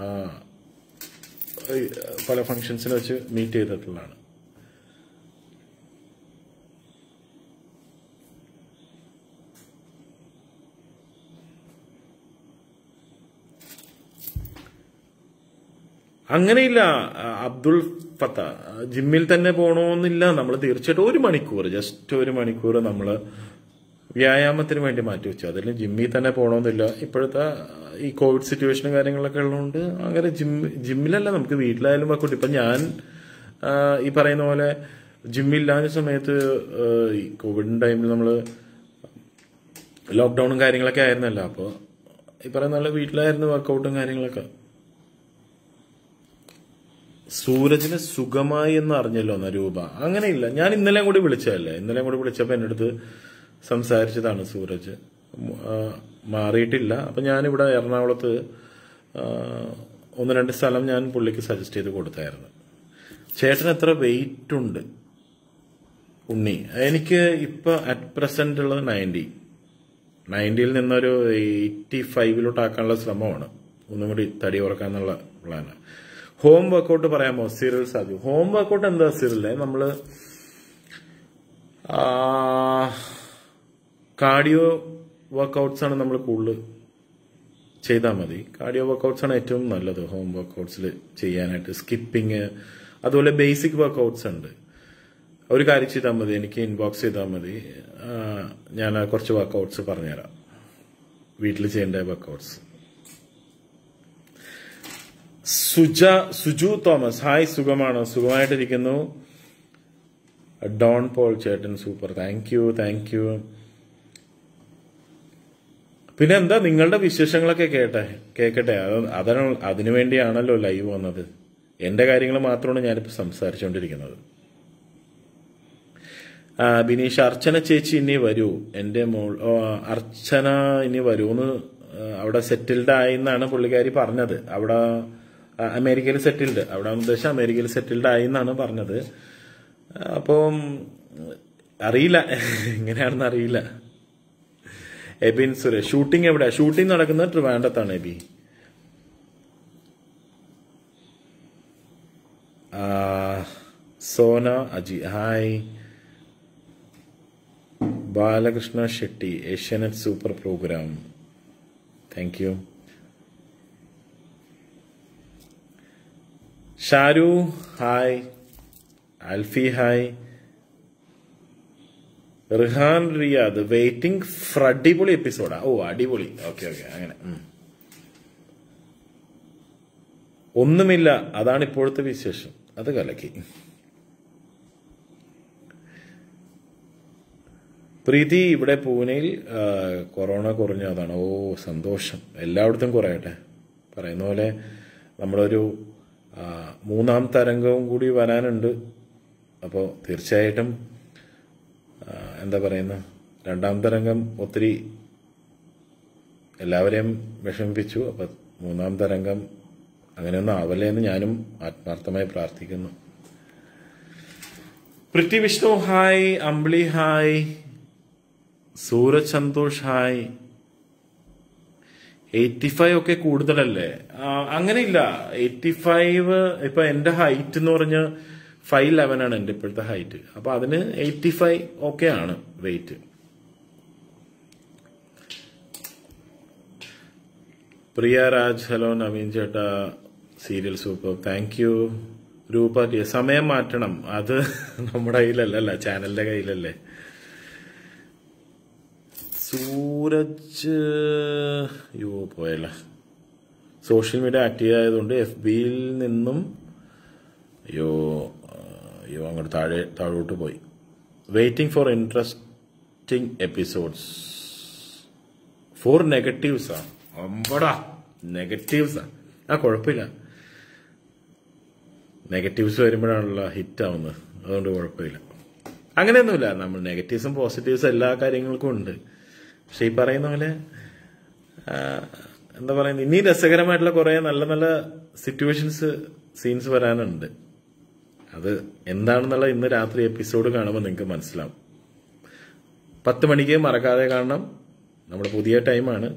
പല ഫംഗ്ഷൻസിൽ വെച്ച് മീറ്റ് ചെയ്തിട്ടുള്ളതാണ്. അങ്ങനെയില്ല അബ്ദുൾ ഫത്ത, ജിമ്മിൽ തന്നെ പോകണമെന്നില്ല. നമ്മൾ തീർച്ചയായിട്ടും ഒരു മണിക്കൂർ, ജസ്റ്റ് ഒരു മണിക്കൂർ നമ്മൾ വ്യായാമത്തിന് വേണ്ടി മാറ്റി വെച്ചു. അതിൽ ജിമ്മിൽ തന്നെ പോകണമെന്നില്ല. ഇപ്പോഴത്തെ ഈ കോവിഡ് സിറ്റുവേഷനും കാര്യങ്ങളൊക്കെ ഉള്ളതുകൊണ്ട് അങ്ങനെ ജിമ്മ് ജിമ്മിലല്ല, നമുക്ക് വീട്ടിലായാലും വെക്കൂട്ടി. ഇപ്പം ഞാൻ ഈ പറയുന്ന പോലെ ജിമ്മില്ലാത്ത സമയത്ത് ഈ കോവിഡ് ടൈമിൽ നമ്മൾ ലോക്ക്ഡൌണും കാര്യങ്ങളൊക്കെ ആയിരുന്നല്ലോ. അപ്പോൾ ഈ പറയുന്ന പോലെ വീട്ടിലായിരുന്നു വർക്കൗട്ടും കാര്യങ്ങളൊക്കെ. സൂരജിന് സുഖമായി എന്ന് അറിഞ്ഞല്ലോ എന്ന രൂപ. അങ്ങനെയില്ല, ഞാൻ ഇന്നലെയും കൂടി വിളിച്ചതല്ലേ, ഇന്നലെയും കൂടി വിളിച്ചപ്പോൾ എൻ്റെ അടുത്ത് സംസാരിച്ചതാണ് സൂരജ്. മാറിയിട്ടില്ല. അപ്പം ഞാനിവിടെ എറണാകുളത്ത് ഒന്ന് രണ്ട് സ്ഥലം ഞാൻ പുള്ളിക്ക് സജസ്റ്റ് ചെയ്ത് കൊടുത്തായിരുന്നു. ചേട്ടൻ എത്ര വെയിറ്റ് ഉണ്ട് ഉണ്ണി? എനിക്ക് ഇപ്പൊ അറ്റ് പ്രസന്റ് ഉള്ളത് നയൻറ്റി നയൻറ്റിയിൽ നിന്നൊരു എയ്റ്റി ഫൈവിലോട്ടാക്കാനുള്ള ശ്രമമാണ്. ഒന്നും കൂടി തടി കുറക്കാന്നുള്ള പ്ലാന്. ഹോം വർക്കൗട്ട് പറയാമോ സിറിൽ സാജു? ഹോം വർക്കൗട്ട് എന്താ സിറിലെ? നമ്മള് കാർഡിയോ വർക്കൗട്ട്സ് ആണ് നമ്മൾ കൂടുതൽ ചെയ്താൽ മതി. കാർഡിയോ വർക്കൗട്ട്സ് ആണ് ഏറ്റവും നല്ലത് ഹോം വർക്കൗട്ട്സിൽ ചെയ്യാനായിട്ട്. സ്കിപ്പിങ് അതുപോലെ ബേസിക് വർക്കൗട്ട്സ് ഉണ്ട്. ഒരു കാര്യം ചെയ്താൽ മതി, എനിക്ക് ഇൻബോക്സ് ചെയ്താൽ മതി, ഞാൻ കുറച്ച് വർക്കൗട്ട്സ് പറഞ്ഞുതരാം, വീട്ടിൽ ചെയ്യേണ്ട വർക്കൗട്ട്സ്. സുജ സുജു തോമസ്, ഹായ്, സുഖമാണോ? സുഖമായിട്ടിരിക്കുന്നു. ഡോൺ പോൾ ചേട്ടൻ super, thank you thank you. പിന്നെ എന്താ നിങ്ങളുടെ വിശേഷങ്ങളൊക്കെ കേട്ടെ കേൾക്കട്ടെ. അത് അതാണ്, അതിനു വേണ്ടിയാണല്ലോ ലൈവ് വന്നത്. എന്റെ കാര്യങ്ങൾ മാത്രമാണ് ഞാനിപ്പോ സംസാരിച്ചുകൊണ്ടിരിക്കുന്നത്. ബിനീഷ്, അർച്ചന ചേച്ചി ഇനി വരൂ? എന്റെ മോൾ അർച്ചന ഇനി വരൂന്ന് അവിടെ സെറ്റിൽഡ് ആയി എന്നാണ് പുള്ളിക്കാരി പറഞ്ഞത്. അവിടെ അമേരിക്കയിൽ സെറ്റിൽഡ്, അവിടെ ഉദ്ദേശം അമേരിക്കയിൽ സെറ്റിൽഡ് ആയി എന്നാണ് പറഞ്ഞത്. അപ്പം അറിയില്ല എങ്ങനെയാണെന്ന് അറിയില്ല. എബിൻ സുരേഷ്, ഷൂട്ടിംഗ് എവിടെ? ഷൂട്ടിംഗ് നടക്കുന്നത് ട്രിവാൻഡ്രത്താണ് Ebi. Sona Aji, hi. Balakrishna Shetty, Asianet super program, thank you. Sharu hi. Alfie hi. Rihan Riyadh, waiting for അടിപൊളി എപ്പിസോഡാ. ഓ അടിപൊളി, ഓക്കെ ഓക്കെ. അങ്ങനെ ഒന്നുമില്ല, അതാണ് ഇപ്പോഴത്തെ വിശേഷം. അത് കലക്കി. പ്രീതി, ഇവിടെ പൂനെയിൽ കൊറോണ കുറഞ്ഞു, അതാണ്. ഓ സന്തോഷം, എല്ലായിടത്തും കുറയട്ടെ. പറയുന്ന പോലെ നമ്മളൊരു മൂന്നാം തരംഗവും കൂടി വരാനുണ്ട്. അപ്പോൾ തീർച്ചയായിട്ടും എന്താ പറയുന്ന രണ്ടാം തരംഗം ഒത്തിരി എല്ലാവരെയും വിഷമിപ്പിച്ചു. അപ്പൊ മൂന്നാം തരംഗം അങ്ങനെയൊന്നും ആവല്ലേ എന്ന് ഞാനും ആത്മാർത്ഥമായി പ്രാർത്ഥിക്കുന്നു. Preeti Vishnu hi. Ambili hi. Sooraj Santhosh hi. Eighty five ഒക്കെ കൂടുതലല്ലേ? അങ്ങനെയില്ല. എയ്റ്റി ഫൈവ് ഇപ്പൊ എന്റെ ഹൈറ്റ് എന്ന് പറഞ്ഞ ഫൈവ് ലെവൻ ആണ് എന്റെ ഇപ്പോഴത്തെ ഹൈറ്റ്. അപ്പൊ അതിന് എയ്റ്റി ഫൈവ് ഒക്കെ ആണ് വെയിറ്റ്. പ്രിയ രാജ്, ഹലോ നവീൻ ചേട്ടാ, സീരിയൽ സൂപ്പർ, താങ്ക് യു. രൂപ, സമയം മാറ്റണം, അത് നമ്മുടെ കയ്യിലല്ല, ചാനലിന്റെ കയ്യിലല്ലേ. സൂരജ്, യോ പോയല്ല. സോഷ്യൽ മീഡിയ ആക്റ്റീവ് ആയതുകൊണ്ട് എഫ് ബിയിൽ നിന്നും യോ യോ അങ്ങോട്ട് താഴെ താഴോട്ട് പോയി. Waiting for interesting episodes. For നെഗറ്റീവ്സാ? അമ്പടാ, നെഗറ്റീവ്സാ. ആ കുഴപ്പമില്ല, നെഗറ്റീവ്സ് വരുമ്പോഴാണല്ലോ ഹിറ്റ് ആവുന്നത്, അതുകൊണ്ട് കുഴപ്പമില്ല. അങ്ങനെയൊന്നുമില്ല, നമ്മൾ നെഗറ്റീവ്സും പോസിറ്റീവ്സും എല്ലാ കാര്യങ്ങൾക്കും ഉണ്ട്. പക്ഷെ ഈ പറയുന്ന പോലെ എന്താ പറയുന്നത്, ഇനി രസകരമായിട്ടുള്ള കുറെ നല്ല നല്ല സിറ്റുവേഷൻസ്, സീൻസ് വരാനുണ്ട്. അത് എന്താണെന്നുള്ള ഇന്ന് രാത്രി എപ്പിസോഡ് കാണുമ്പോൾ നിങ്ങൾക്ക് മനസ്സിലാവും. പത്ത് മണിക്ക് മറക്കാതെ കാണണം, നമ്മുടെ പുതിയ ടൈമാണ്.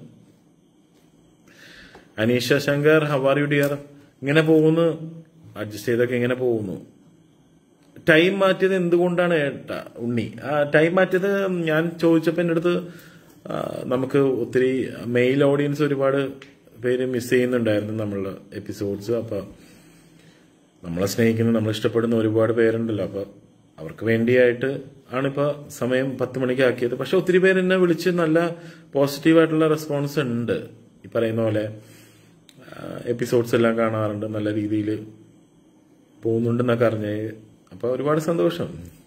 Aneesha Shankar, how are you dear? ഇങ്ങനെ പോകുന്നു, അഡ്ജസ്റ്റ് ചെയ്തൊക്കെ ഇങ്ങനെ പോകുന്നു. ടൈം മാറ്റിയത് എന്തുകൊണ്ടാണ് ഏട്ടാ ഉണ്ണി? ആ ടൈം മാറ്റിയത് ഞാൻ ചോദിച്ചപ്പോൾ എൻ്റെ അടുത്ത് നമുക്ക് ഒത്തിരി മെയിൽ ഓഡിയൻസ് ഒരുപാട് പേര് മിസ് ചെയ്യുന്നുണ്ടായിരുന്നു നമ്മളുടെ എപ്പിസോഡ്സ്. അപ്പൊ നമ്മളെ സ്നേഹിക്കുന്ന, നമ്മളെ ഇഷ്ടപ്പെടുന്ന ഒരുപാട് പേരുണ്ടല്ലോ. അപ്പൊ അവർക്ക് വേണ്ടിയായിട്ട് ആണിപ്പോ സമയം പത്ത് മണിക്ക് ആക്കിയത്. പക്ഷെ ഒത്തിരി പേര് എന്നെ വിളിച്ച് നല്ല പോസിറ്റീവായിട്ടുള്ള റെസ്പോൺസ് ഉണ്ട്. ഈ പറയുന്ന പോലെ എപ്പിസോഡ്സ് എല്ലാം കാണാറുണ്ട്, നല്ല രീതിയിൽ പോകുന്നുണ്ടെന്നൊക്കെ അറിഞ്ഞ്. അപ്പൊ ഒരുപാട് സന്തോഷം.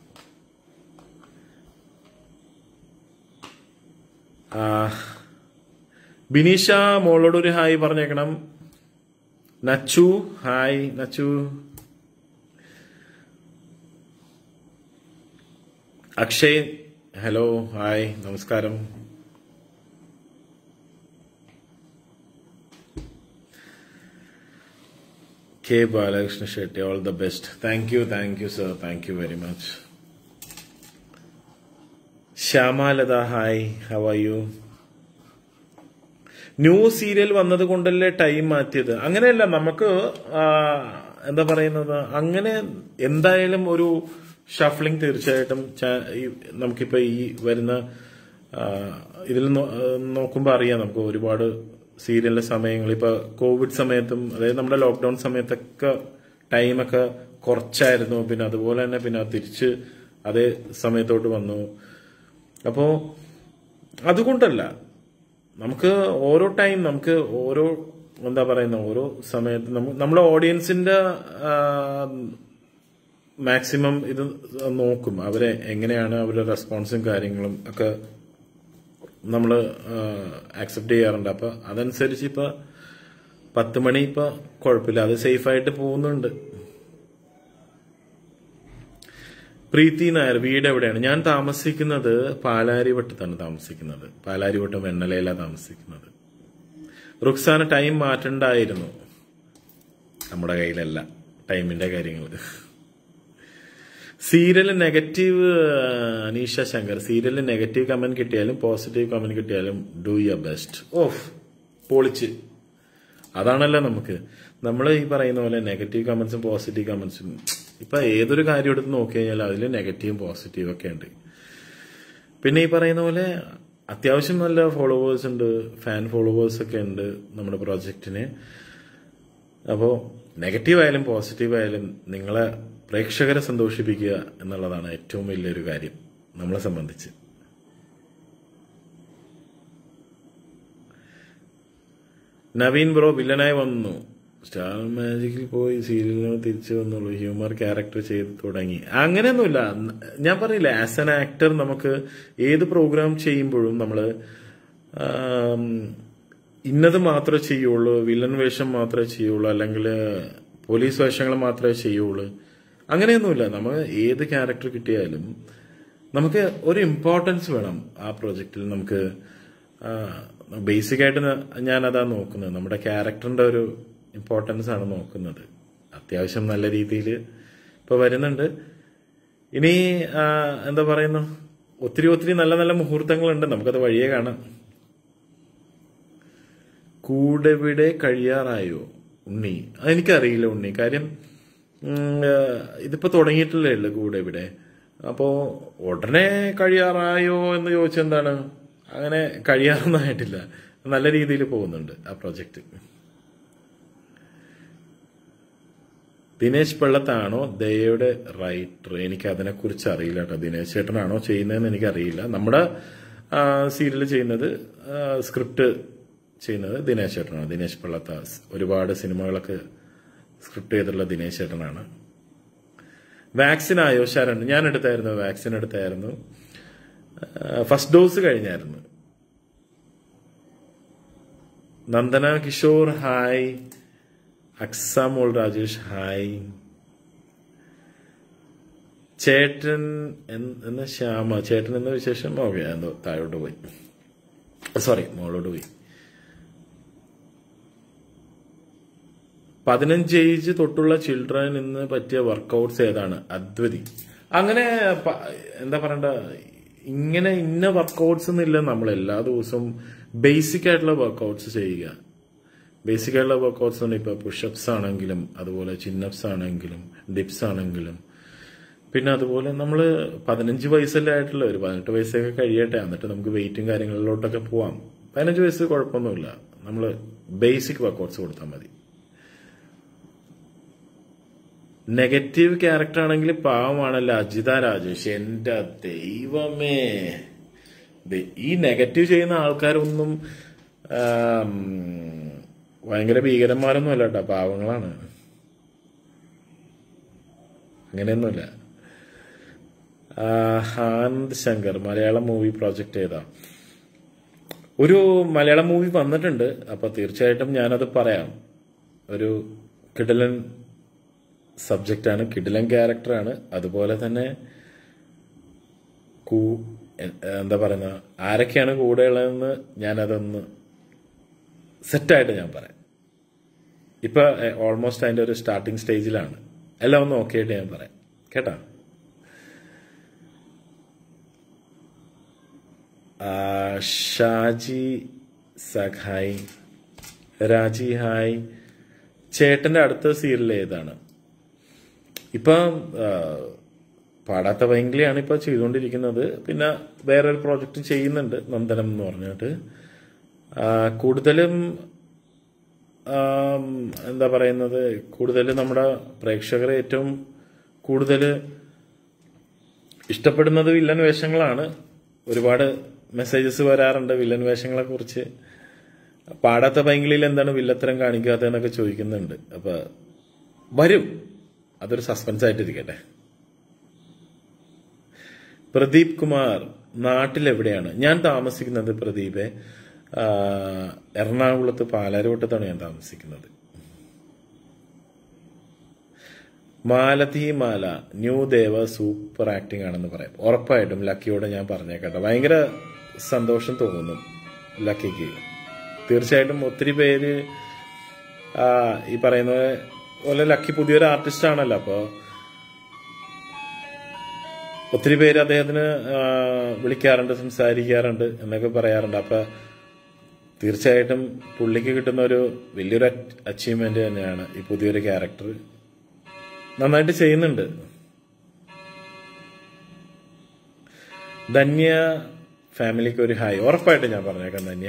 ബിനീഷ മോളോട് ഒരു ഹായ് പറഞ്ഞേക്കണം. Nachu, hi Nachu. Akshay, hello, hi, നമസ്കാരം. K Balakrishna Shetty, all the best. Thank you, thank you sir, thank you very much. Shyamalatha, hi, how are you? New serial വന്നത് കൊണ്ടല്ലേ ടൈം മാറ്റിയത്? അങ്ങനെയല്ല, നമുക്ക് എന്താ പറയുന്നത്, അങ്ങനെ എന്തായാലും ഒരു ഷഫ്ലിംഗ് തീർച്ചയായിട്ടും നമുക്കിപ്പോ ഈ വരുന്ന ഇതിൽ നോക്കുമ്പോ അറിയാം. നമുക്ക് ഒരുപാട് സീരിയലിന്റെ സമയങ്ങൾ ഇപ്പൊ കോവിഡ് സമയത്തും, അതായത് നമ്മുടെ ലോക്ക്ഡൌൺ സമയത്തൊക്കെ ടൈമൊക്കെ കുറച്ചായിരുന്നു. പിന്നെ അതുപോലെ തന്നെ പിന്നെ തിരിച്ച് അതേ സമയത്തോട്ട് വന്നു. അപ്പോ അതുകൊണ്ടല്ല, നമുക്ക് ഓരോ ടൈം, നമുക്ക് ഓരോ എന്താ പറയുന്ന ഓരോ സമയത്ത് നമ്മുടെ ഓഡിയൻസിന്റെ മാക്സിമം ഇത് നോക്കും. അവരെ എങ്ങനെയാണ് അവരുടെ റെസ്പോൺസും കാര്യങ്ങളും ഒക്കെ നമ്മൾ ആക്സെപ്റ്റ് ചെയ്യാറുണ്ട്. അപ്പൊ അതനുസരിച്ച് ഇപ്പൊ പത്ത് മണി ഇപ്പൊ കുഴപ്പമില്ല, അത് സേഫായിട്ട് പോകുന്നുണ്ട്. പ്രീതി നായർ, വീട് എവിടെയാണ്? ഞാൻ താമസിക്കുന്നത് പാലാരിവട്ടത്താണ് താമസിക്കുന്നത്. പാലാരിവട്ടം വെണ്ണലയിലാണ് താമസിക്കുന്നത്. റുക്സാന, ടൈം മാറ്റണ്ടായിരുന്നു, നമ്മുടെ കയ്യിലല്ല ടൈമിന്റെ കാര്യങ്ങൾ. സീരിയൽ നെഗറ്റീവ്, അനീഷ ശങ്കർ, സീരിയലിൽ നെഗറ്റീവ് കമന്റ് കിട്ടിയാലും പോസിറ്റീവ് കമന്റ് കിട്ടിയാലും ഡു യുവർ ബെസ്റ്റ്. ഓഫ്, പൊളിച്ച്. അതാണല്ലോ നമുക്ക്, നമ്മൾ ഈ പറയുന്ന പോലെ നെഗറ്റീവ് കമന്റ്സും പോസിറ്റീവ് കമന്റ്സും ഇപ്പൊ ഏതൊരു കാര്യം എടുത്ത് നോക്കി കഴിഞ്ഞാൽ അതിൽ നെഗറ്റീവും പോസിറ്റീവും ഒക്കെ ഉണ്ട്. പിന്നെ ഈ പറയുന്ന പോലെ അത്യാവശ്യം നല്ല ഫോളോവേഴ്സ് ഉണ്ട്, ഫാൻ ഫോളോവേഴ്സ് ഒക്കെ ഉണ്ട് നമ്മുടെ പ്രോജക്റ്റിന്. അപ്പോ നെഗറ്റീവ് ആയാലും പോസിറ്റീവ് ആയാലും നിങ്ങളെ പ്രേക്ഷകരെ സന്തോഷിപ്പിക്കുക എന്നുള്ളതാണ് ഏറ്റവും വലിയൊരു കാര്യം നമ്മളെ സംബന്ധിച്ച്. നവീൻ ബ്രോ, വില്ലനായി വന്നു, സ്റ്റാർ മാജിക്കിൽ പോയി സീരിയലിന് തിരിച്ചു വന്നുള്ളൂ, ഹ്യൂമർ ക്യാരക്ടർ ചെയ്ത് തുടങ്ങി. അങ്ങനെയൊന്നുമില്ല. ഞാൻ പറയില്ല, ആസ് ആൻ ആക്ടർ നമുക്ക് ഏത് പ്രോഗ്രാം ചെയ്യുമ്പോഴും നമ്മള് ഇന്നത് മാത്രമേ ചെയ്യുള്ളൂ, വില്ലൻ വേഷം മാത്രമേ ചെയ്യുള്ളൂ, അല്ലെങ്കിൽ പോലീസ് വേഷങ്ങൾ മാത്രമേ ചെയ്യുള്ളൂ, അങ്ങനെയൊന്നുമില്ല. നമ്മൾ ഏത് ക്യാരക്ടർ കിട്ടിയാലും നമുക്ക് ഒരു ഇമ്പോർട്ടൻസ് വേണം ആ പ്രോജക്റ്റിൽ. നമുക്ക് ബേസിക് ആയിട്ട് ഞാനതാ നോക്കുന്നത്, നമ്മുടെ ക്യാരക്ടറിന്റെ ഒരു ഇമ്പോർട്ടൻസ് ആണ് നോക്കുന്നത്. അത്യാവശ്യം നല്ല രീതിയിൽ ഇപ്പൊ വരുന്നുണ്ട്. ഇനി എന്താ പറയുന്നു, ഒത്തിരി ഒത്തിരി നല്ല നല്ല മുഹൂർത്തങ്ങളുണ്ട്, നമുക്കത് വഴിയേ കാണാം. കൂടെവിടെ കഴിയാറായോ ഉണ്ണി? അതെനിക്കറിയില്ല ഉണ്ണി. കാര്യം ഇതിപ്പോ തുടങ്ങിയിട്ടില്ലേ ഉള്ളു കൂടെവിടെ. അപ്പോ ഉടനെ കഴിയാറായോ എന്ന് ചോദിച്ചെന്താണ്, അങ്ങനെ കഴിയാറൊന്നായിട്ടില്ല. നല്ല രീതിയിൽ പോകുന്നുണ്ട് ആ പ്രൊജക്ട്. ദിനേശ് പള്ളത്താണോ ദയയുടെ റൈറ്റർ? എനിക്ക് അതിനെക്കുറിച്ച് അറിയില്ല കേട്ടോ. ദിനേശ് ചേട്ടനാണോ ചെയ്യുന്നതെന്ന് എനിക്കറിയില്ല. നമ്മുടെ സീരിയൽ ചെയ്യുന്നത്, സ്ക്രിപ്റ്റ് ചെയ്യുന്നത് ദിനേശ് ചേട്ടനാണ്. ദിനേശ് പള്ളത്ത ഒരുപാട് സിനിമകളൊക്കെ സ്ക്രിപ്റ്റ് ചെയ്തിട്ടുള്ള ദിനേശ് ചേട്ടനാണ്. വാക്സിൻ ആയോ ശരൺ? ഞാൻ എടുത്തായിരുന്നു, വാക്സിൻ എടുത്തായിരുന്നു. ഫസ്റ്റ് ഡോസ് കഴിഞ്ഞായിരുന്നു. നന്ദന കിഷോർ ഹായ്. അക്സാമോൾ രാജേഷ് ഹായ്. ചേട്ടൻ എന്ന ശ്യാമ, ചേട്ടൻ എന്ന വിശേഷം. ഓക്കെ, എന്തോ താഴോട്ട് പോയി, സോറി മോളോട്ട് പോയി. പതിനഞ്ച് ഏജ് തൊട്ടുള്ള ചിൽഡ്രൻ ഇന്ന് പറ്റിയ വർക്കൗട്ട്സ് ഏതാണ്? അദ്വതി. അങ്ങനെ എന്താ പറയണ്ട, ഇങ്ങനെ ഇന്ന വർക്കൗട്ട്സ് എന്നില്ല. നമ്മൾ എല്ലാ ദിവസവും ബേസിക് ആയിട്ടുള്ള വർക്കൗട്ട്സ് ചെയ്യുക. ബേസിക് ആയിട്ടുള്ള വർക്കൗട്ട്സ് ഉണ്ട്. ഇപ്പൊ പുഷപ്സ് ആണെങ്കിലും, അതുപോലെ ചിന്നപ്സ് ആണെങ്കിലും, ഡിപ്സ് ആണെങ്കിലും. പിന്നെ അതുപോലെ നമ്മൾ പതിനഞ്ച് വയസ്സല്ലേ ആയിട്ടുള്ള, ഒരു പതിനെട്ട് വയസ്സൊക്കെ കഴിയട്ടെ, എന്നിട്ട് നമുക്ക് വെയിറ്റും കാര്യങ്ങളിലോട്ടൊക്കെ പോവാം. പതിനഞ്ച് വയസ്സ് കുഴപ്പമൊന്നുമില്ല. നമ്മൾ ബേസിക് വർക്കൗട്ട്സ് കൊടുത്താൽ മതി. നെഗറ്റീവ് ക്യാരക്ടർ ആണെങ്കിൽ പാവമാണല്ലോ അജിത രാജേഷ്. എന്റെ ദൈവമേ, ഈ നെഗറ്റീവ് ചെയ്യുന്ന ആൾക്കാരൊന്നും ഭയങ്കര ഭീകരന്മാരൊന്നും അല്ല കേട്ടോ, പാവങ്ങളാണ്. അങ്ങനെയൊന്നുമില്ല. ആനന്ദ് ശങ്കർ, മലയാളം മൂവി പ്രോജക്റ്റ് ഏതാ? ഒരു മലയാളം മൂവി വന്നിട്ടുണ്ട്, അപ്പൊ തീർച്ചയായിട്ടും ഞാനത് പറയാം. ഒരു കിടിലൻ സബ്ജക്റ്റാണ്, കിടിലൻ ക്യാരക്ടറാണ്. അതുപോലെ തന്നെ എന്താ പറയുന്ന, ആരൊക്കെയാണ് കൂടെയുള്ളതെന്ന് ഞാനതൊന്ന് സെറ്റായിട്ട് ഞാൻ പറയാം. ഇപ്പൊ ഓൾമോസ്റ്റ് അതിന്റെ ഒരു സ്റ്റാർട്ടിങ് സ്റ്റേജിലാണ്. എല്ലാം ഒന്ന് ഓക്കെ ആയിട്ട് ഞാൻ പറയാം കേട്ടാ. ഷാജി സഖ് ഹായ്. രാജി ഹായ്. ചേട്ടന്റെ അടുത്ത സീരിയൽ ഏതാണ്? ഇപ്പൊ പാടാത്ത പൈങ്കിളിയാണ് ഇപ്പൊ ചെയ്തുകൊണ്ടിരിക്കുന്നത്. പിന്നെ വേറൊരു പ്രോജക്റ്റ് ചെയ്യുന്നുണ്ട്, നന്ദനം എന്ന് പറഞ്ഞിട്ട്. കൂടുതലും എന്താ പറയുന്നത്, കൂടുതൽ നമ്മുടെ പ്രേക്ഷകരെ ഏറ്റവും കൂടുതൽ ഇഷ്ടപ്പെടുന്നത് വില്ലൻ വേഷങ്ങളാണ്. ഒരുപാട് മെസ്സേജസ് വരാറുണ്ട് വില്ലൻ വേഷങ്ങളെ കുറിച്ച്. പാടാത്ത പൈങ്കിളിയിൽ എന്താണ് വില്ലത്തരം കാണിക്കാത്തതെന്നൊക്കെ ചോദിക്കുന്നുണ്ട്. അപ്പൊ വരും, അതൊരു സസ്പെൻസ് ആയിട്ടിരിക്കട്ടെ. പ്രദീപ് കുമാർ, നാട്ടിലെവിടെയാണ്? ഞാൻ താമസിക്കുന്നത് പ്രദീപെ എറണാകുളത്ത് പാലാരിവട്ടത്താണ് ഞാൻ താമസിക്കുന്നത്. മാലതി മാല, ന്യൂ ദേവ സൂപ്പർ ആക്ടിംഗ് ആണെന്ന് പറയാം. ഉറപ്പായിട്ടും ലക്കിയോട് ഞാൻ പറഞ്ഞേക്കട്ടെ. ഭയങ്കര സന്തോഷം തോന്നുന്നു ലക്കിക്ക്. തീർച്ചയായിട്ടും ഒത്തിരി പേര് ഈ പറയുന്ന പോലെ ലക്കി പുതിയൊരു ആർട്ടിസ്റ്റ് ആണല്ലോ, അപ്പൊ ഒത്തിരി പേര് അദ്ദേഹത്തിന് വിളിക്കാറുണ്ട്, സംസാരിക്കാറുണ്ട് എന്നൊക്കെ പറയാറുണ്ട്. അപ്പൊ തീർച്ചയായിട്ടും പുള്ളിക്ക് കിട്ടുന്ന ഒരു വലിയൊരു അച്ചീവ്മെന്റ് തന്നെയാണ് ഈ പുതിയൊരു ക്യാരക്ടർ. നന്നായിട്ട് ചെയ്യുന്നുണ്ട്. ധന്യ ഫാമിലിക്ക് ഒരു ഹായ്. ഉറപ്പായിട്ട് ഞാൻ പറഞ്ഞേക്കാം ധന്യ.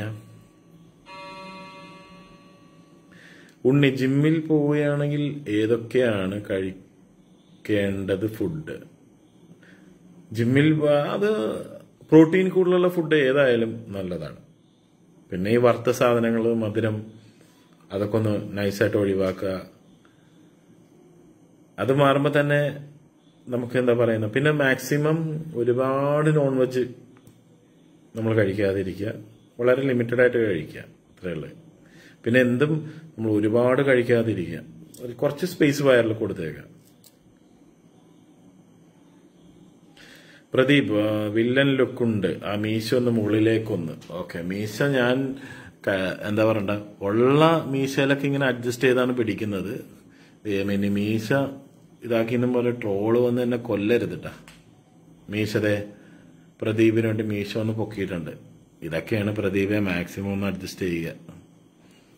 ഉണ്ണി, ജിമ്മിൽ പോവുകയാണെങ്കിൽ ഏതൊക്കെയാണ് കഴിക്കേണ്ടത് ഫുഡ്? ജിമ്മിൽ അത് പ്രോട്ടീൻ കൂടുതലുള്ള ഫുഡ് ഏതായാലും നല്ലതാണ്. പിന്നെ ഈ വറുത്ത സാധനങ്ങൾ, മധുരം, അതൊക്കെ ഒന്ന് നൈസായിട്ട് ഒഴിവാക്കുക. അത് മാറുമ്പോൾ തന്നെ നമുക്ക് എന്താ പറയുന്നത്, പിന്നെ മാക്സിമം ഒരുപാട് നോൺ വെജ് നമ്മൾ കഴിക്കാതിരിക്കുക. വളരെ ലിമിറ്റഡ് ആയിട്ട് കഴിക്കുക, അത്രയേ ഉള്ളൂ. പിന്നെ എന്തും നമ്മൾ ഒരുപാട് കഴിക്കാതിരിക്കുക. കുറച്ച് സ്പേസ് വയറിൽ കൊടുത്തേക്കാം. പ്രദീപ്, വില്ലൻ ലുക്കുണ്ട്, ആ മീശ ഒന്ന് മുകളിലേക്കൊന്ന്. ഓക്കെ, മീശ ഞാൻ എന്താ പറയണ്ട, ഉള്ള മീശയിലൊക്കെ ഇങ്ങനെ അഡ്ജസ്റ്റ് ചെയ്താണ് പിടിക്കുന്നത്. ഇനി മീശ ഇതാക്കിയ പോലെ ട്രോള് വന്ന് എന്നെ കൊല്ലരുതിട്ടാ. മീശതെ പ്രദീപിന് വേണ്ടി മീശ ഒന്ന് പൊക്കിയിട്ടുണ്ട്. ഇതൊക്കെയാണ് പ്രദീപെ മാക്സിമം ഒന്ന് അഡ്ജസ്റ്റ് ചെയ്യുക.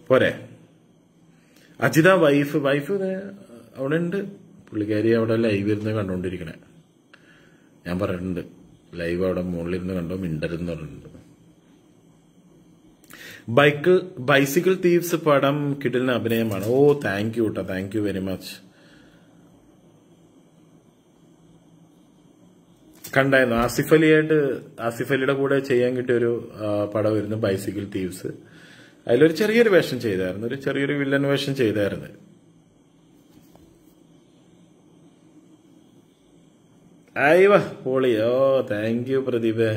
പോരെ. അജിത വൈഫ് വൈഫ് അവിടെ ഉണ്ട്. പുള്ളിക്കാരി അവിടെ ലൈവ് ഇരുന്ന് കണ്ടോണ്ടിരിക്കണേ. ഞാൻ പറഞ്ഞിട്ടുണ്ട് ലൈവ് അവിടെ മുകളിലിരുന്ന് കണ്ടോ മിണ്ടരുന്ന് പറഞ്ഞിട്ടുണ്ട്. ബൈക്ക് ബൈസിക്കിൾ തീവ്സ് പടം കിടിലിന് അഭിനയമാണ്. ഓ താങ്ക് യു കേട്ടോ, താങ്ക് യു വെരി മച്ച്. കണ്ടായിരുന്നു ആസിഫ് അലിയായിട്ട് ആസിഫ് അലിയുടെ കൂടെ ചെയ്യാൻ കിട്ടിയൊരു പടമായിരുന്നു ബൈസിക്കിൾ തീവ്സ്. അതിലൊരു ചെറിയൊരു വേഷം ചെയ്തായിരുന്നു, ഒരു ചെറിയൊരു വില്ലൻ വേഷം ചെയ്തായിരുന്നു. അയ്യ പൊളി. ഓ താങ്ക് യു പ്രദീപേ.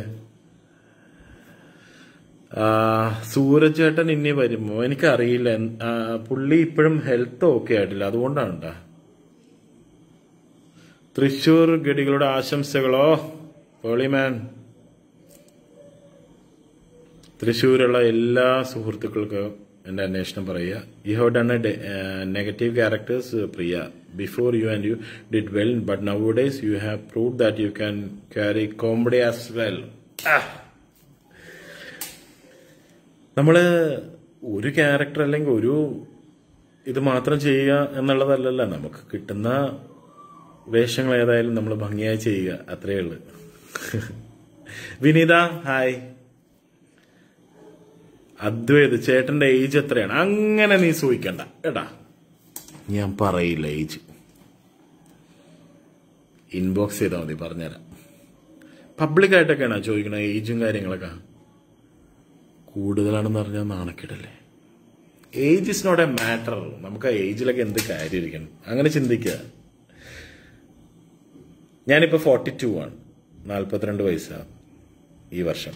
സൂരജ് ചേട്ടൻ ഇനി വരുമോ എനിക്കറിയില്ല. പുള്ളി ഇപ്പോഴും ഹെൽത്ത് ഓക്കെ ആയിട്ടില്ല, അതുകൊണ്ടാണ് കേട്ടോ. തൃശൂർ ഗഡികളുടെ ആശംസകളോ പൊളിമാൻ. തൃശ്ശൂരുള്ള എല്ലാ സുഹൃത്തുക്കൾക്കും എന്റെ അന്വേഷണം പറയുക. You have done a negative characters Priya. Before you and you did well, but now days you have prove that you can carry comedy as well. നമ്മള് ഒരു ക്യാരക്ടർ അല്ലെങ്കിൽ ഒരു ഇത് മാത്രം ചെയ്യുക എന്നുള്ളതല്ലല്ല. നമുക്ക് കിട്ടുന്ന വേഷങ്ങൾ ഏതായാലും നമ്മൾ ഭംഗിയായി ചെയ്യുക, അത്രയേ ഉള്ളു. വിനീത ഹായ്. അദ്വൈത് ചേട്ടന്റെ ഏജ് എത്രയാണ്? അങ്ങനെ നീ സൂഹിക്കണ്ട കേട്ടാ, ഞാൻ പറയില്ല ഏജ്. ഇൻബോക്സ് ചെയ്താൽ മതി, പറഞ്ഞുതരാം. പബ്ലിക്കായിട്ടൊക്കെയാണോ ചോദിക്കണ ഏജും കാര്യങ്ങളൊക്കെ? കൂടുതലാണെന്ന് പറഞ്ഞാൽ നാണക്കേടല്ലേ. Age is not a matter. നമുക്ക് ആ ഏജിലൊക്കെ എന്ത് കാര്യം ഇരിക്കണം, അങ്ങനെ ചിന്തിക്കുക. ഞാനിപ്പോ ഫോർട്ടി ടു ആണ്, നാൽപ്പത്തിരണ്ട് വയസ്സാണ് ഈ വർഷം.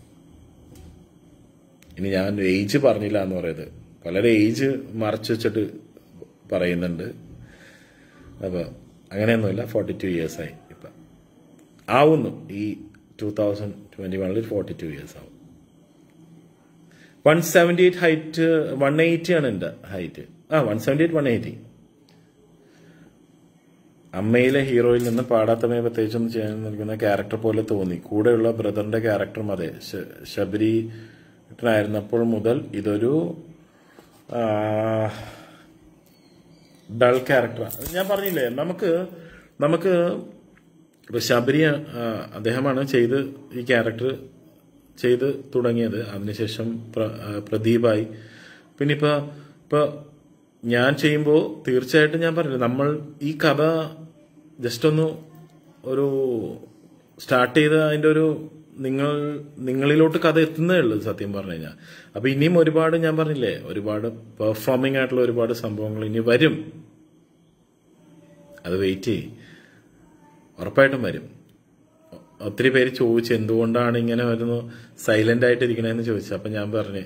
ഇനി ഞാൻ ഏജ് പറഞ്ഞില്ല എന്ന് പറയുന്നത്, പലരും ഏജ് മറച്ചു വെച്ചിട്ട് പറയുന്നുണ്ട്. അപ്പൊ അങ്ങനെയൊന്നുമില്ല, ഫോർട്ടി ടു ഇയേഴ്സ് ആയി ഇപ്പൊ ആവുന്നു. ഈ ടൂ തൗസൻഡ് ട്വന്റി വണ്ണിൽ ഫോർട്ടി ടു ഇയേഴ്സ് ആവും. One seventy eight height, one eighty ആണ് എന്റെ ഹൈറ്റ്. ആ one seventy eight one eighty. അമ്മയിലെ ഹീറോയിൽ നിന്ന് പാടാത്തമേ പ്രത്യേകിച്ചൊന്നും ചെയ്യാൻ നിൽക്കുന്ന ക്യാരക്ടർ പോലെ തോന്നി. കൂടെയുള്ള ബ്രദറിന്റെ ക്യാരക്ടറും അതെ. ശബരിനായിരുന്നപ്പോൾ മുതൽ ഇതൊരു ഡൾ ക്യാരക്ടറാണ്. ഞാൻ പറഞ്ഞില്ലേ, നമുക്ക് നമുക്ക് ഇപ്പൊ ശബരി അദ്ദേഹമാണ് ചെയ്ത് ഈ ക്യാരക്ടർ ചെയ്ത് തുടങ്ങിയത്. അതിനുശേഷം പ്രദീപായി. പിന്നെ ഇപ്പൊ ഇപ്പൊ ഞാൻ ചെയ്യുമ്പോൾ തീർച്ചയായിട്ടും ഞാൻ പറഞ്ഞില്ല, നമ്മൾ ഈ കഥ ജസ്റ്റ് ഒന്ന് ഒരു സ്റ്റാർട്ട് ചെയ്ത് അതിന്റെ ഒരു നിങ്ങൾ നിങ്ങളിലോട്ട് കഥ എത്തുന്നേ ഉള്ളൂ സത്യം പറഞ്ഞു കഴിഞ്ഞാൽ. അപ്പൊ ഇനിയും ഒരുപാട്, ഞാൻ പറഞ്ഞില്ലേ, ഒരുപാട് പെർഫോമിംഗ് ആയിട്ടുള്ള ഒരുപാട് സംഭവങ്ങൾ ഇനി വരും. അത് വെയിറ്റ് ചെയ്യും, ഉറപ്പായിട്ടും വരും. ഒത്തിരി പേര് ചോദിച്ചു എന്തുകൊണ്ടാണ് ഇങ്ങനെ വരുന്നു സൈലന്റ് ആയിട്ടിരിക്കണേന്ന് ചോദിച്ചു. അപ്പൊ ഞാൻ പറഞ്ഞു,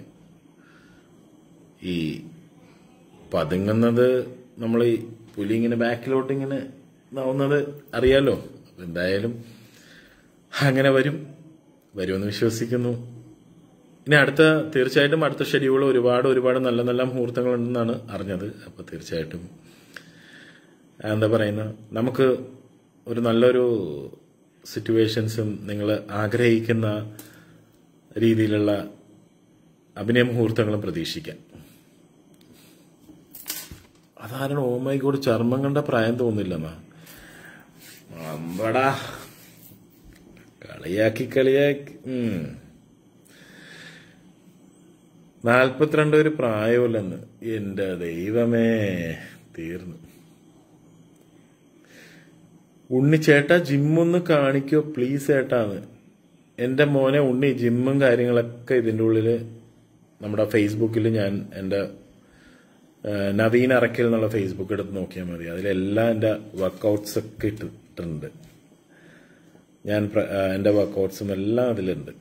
ഈ പതുങ്ങുന്നത് നമ്മൾ ഈ പുലി ഇങ്ങനെ ബാക്കിലോട്ട് ഇങ്ങനെ നാവുന്നത് അറിയാലോ. എന്തായാലും അങ്ങനെ വരും, വരുമെന്ന് വിശ്വസിക്കുന്നു. ഇനി അടുത്ത തീർച്ചയായിട്ടും അടുത്ത ഷെഡ്യൂൾ ഒരുപാട് ഒരുപാട് നല്ല നല്ല മുഹൂർത്തങ്ങൾ ഉണ്ടെന്നാണ് അറിഞ്ഞത്. അപ്പൊ തീർച്ചയായിട്ടും എന്താ പറയുന്ന, നമുക്ക് ഒരു നല്ലൊരു സിറ്റുവേഷൻസും നിങ്ങൾ ആഗ്രഹിക്കുന്ന രീതിയിലുള്ള അഭിനയ മുഹൂർത്തങ്ങളും പ്രതീക്ഷിക്കാം. അതാരണം ഓ മൈ ഗോഡ്, ചർമ്മം കണ്ട പ്രായം തോന്നില്ലെന്നാ. അമ്പടാ കളിയാക്കി കളിയാക്കി. നാൽപ്പത്തിരണ്ട് ഒരു പ്രായമില്ലെന്ന്. എന്റെ ദൈവമേ, തീർന്നു. ഉണ്ണിച്ചേട്ടാ ജിമ്മൊന്ന് കാണിക്കോ പ്ലീസ് ഏട്ടാന്ന്. എന്റെ മോനെ ഉണ്ണി ജിമ്മും കാര്യങ്ങളൊക്കെ ഇതിന്റെ ഉള്ളില് നമ്മുടെ ഫേസ്ബുക്കിൽ ഞാൻ എന്റെ നവീൻ അറക്കൽ എന്നുള്ള ഫേസ്ബുക്ക് എടുത്ത് നോക്കിയാൽ മതി. അതിലെല്ലാം എന്റെ വർക്കൗട്ട്സ് ഒക്കെ ഇട്ടിട്ടുണ്ട്. ഞാൻ എന്റെ വർക്കൗട്ട്സും എല്ലാം അതിലുണ്ട്.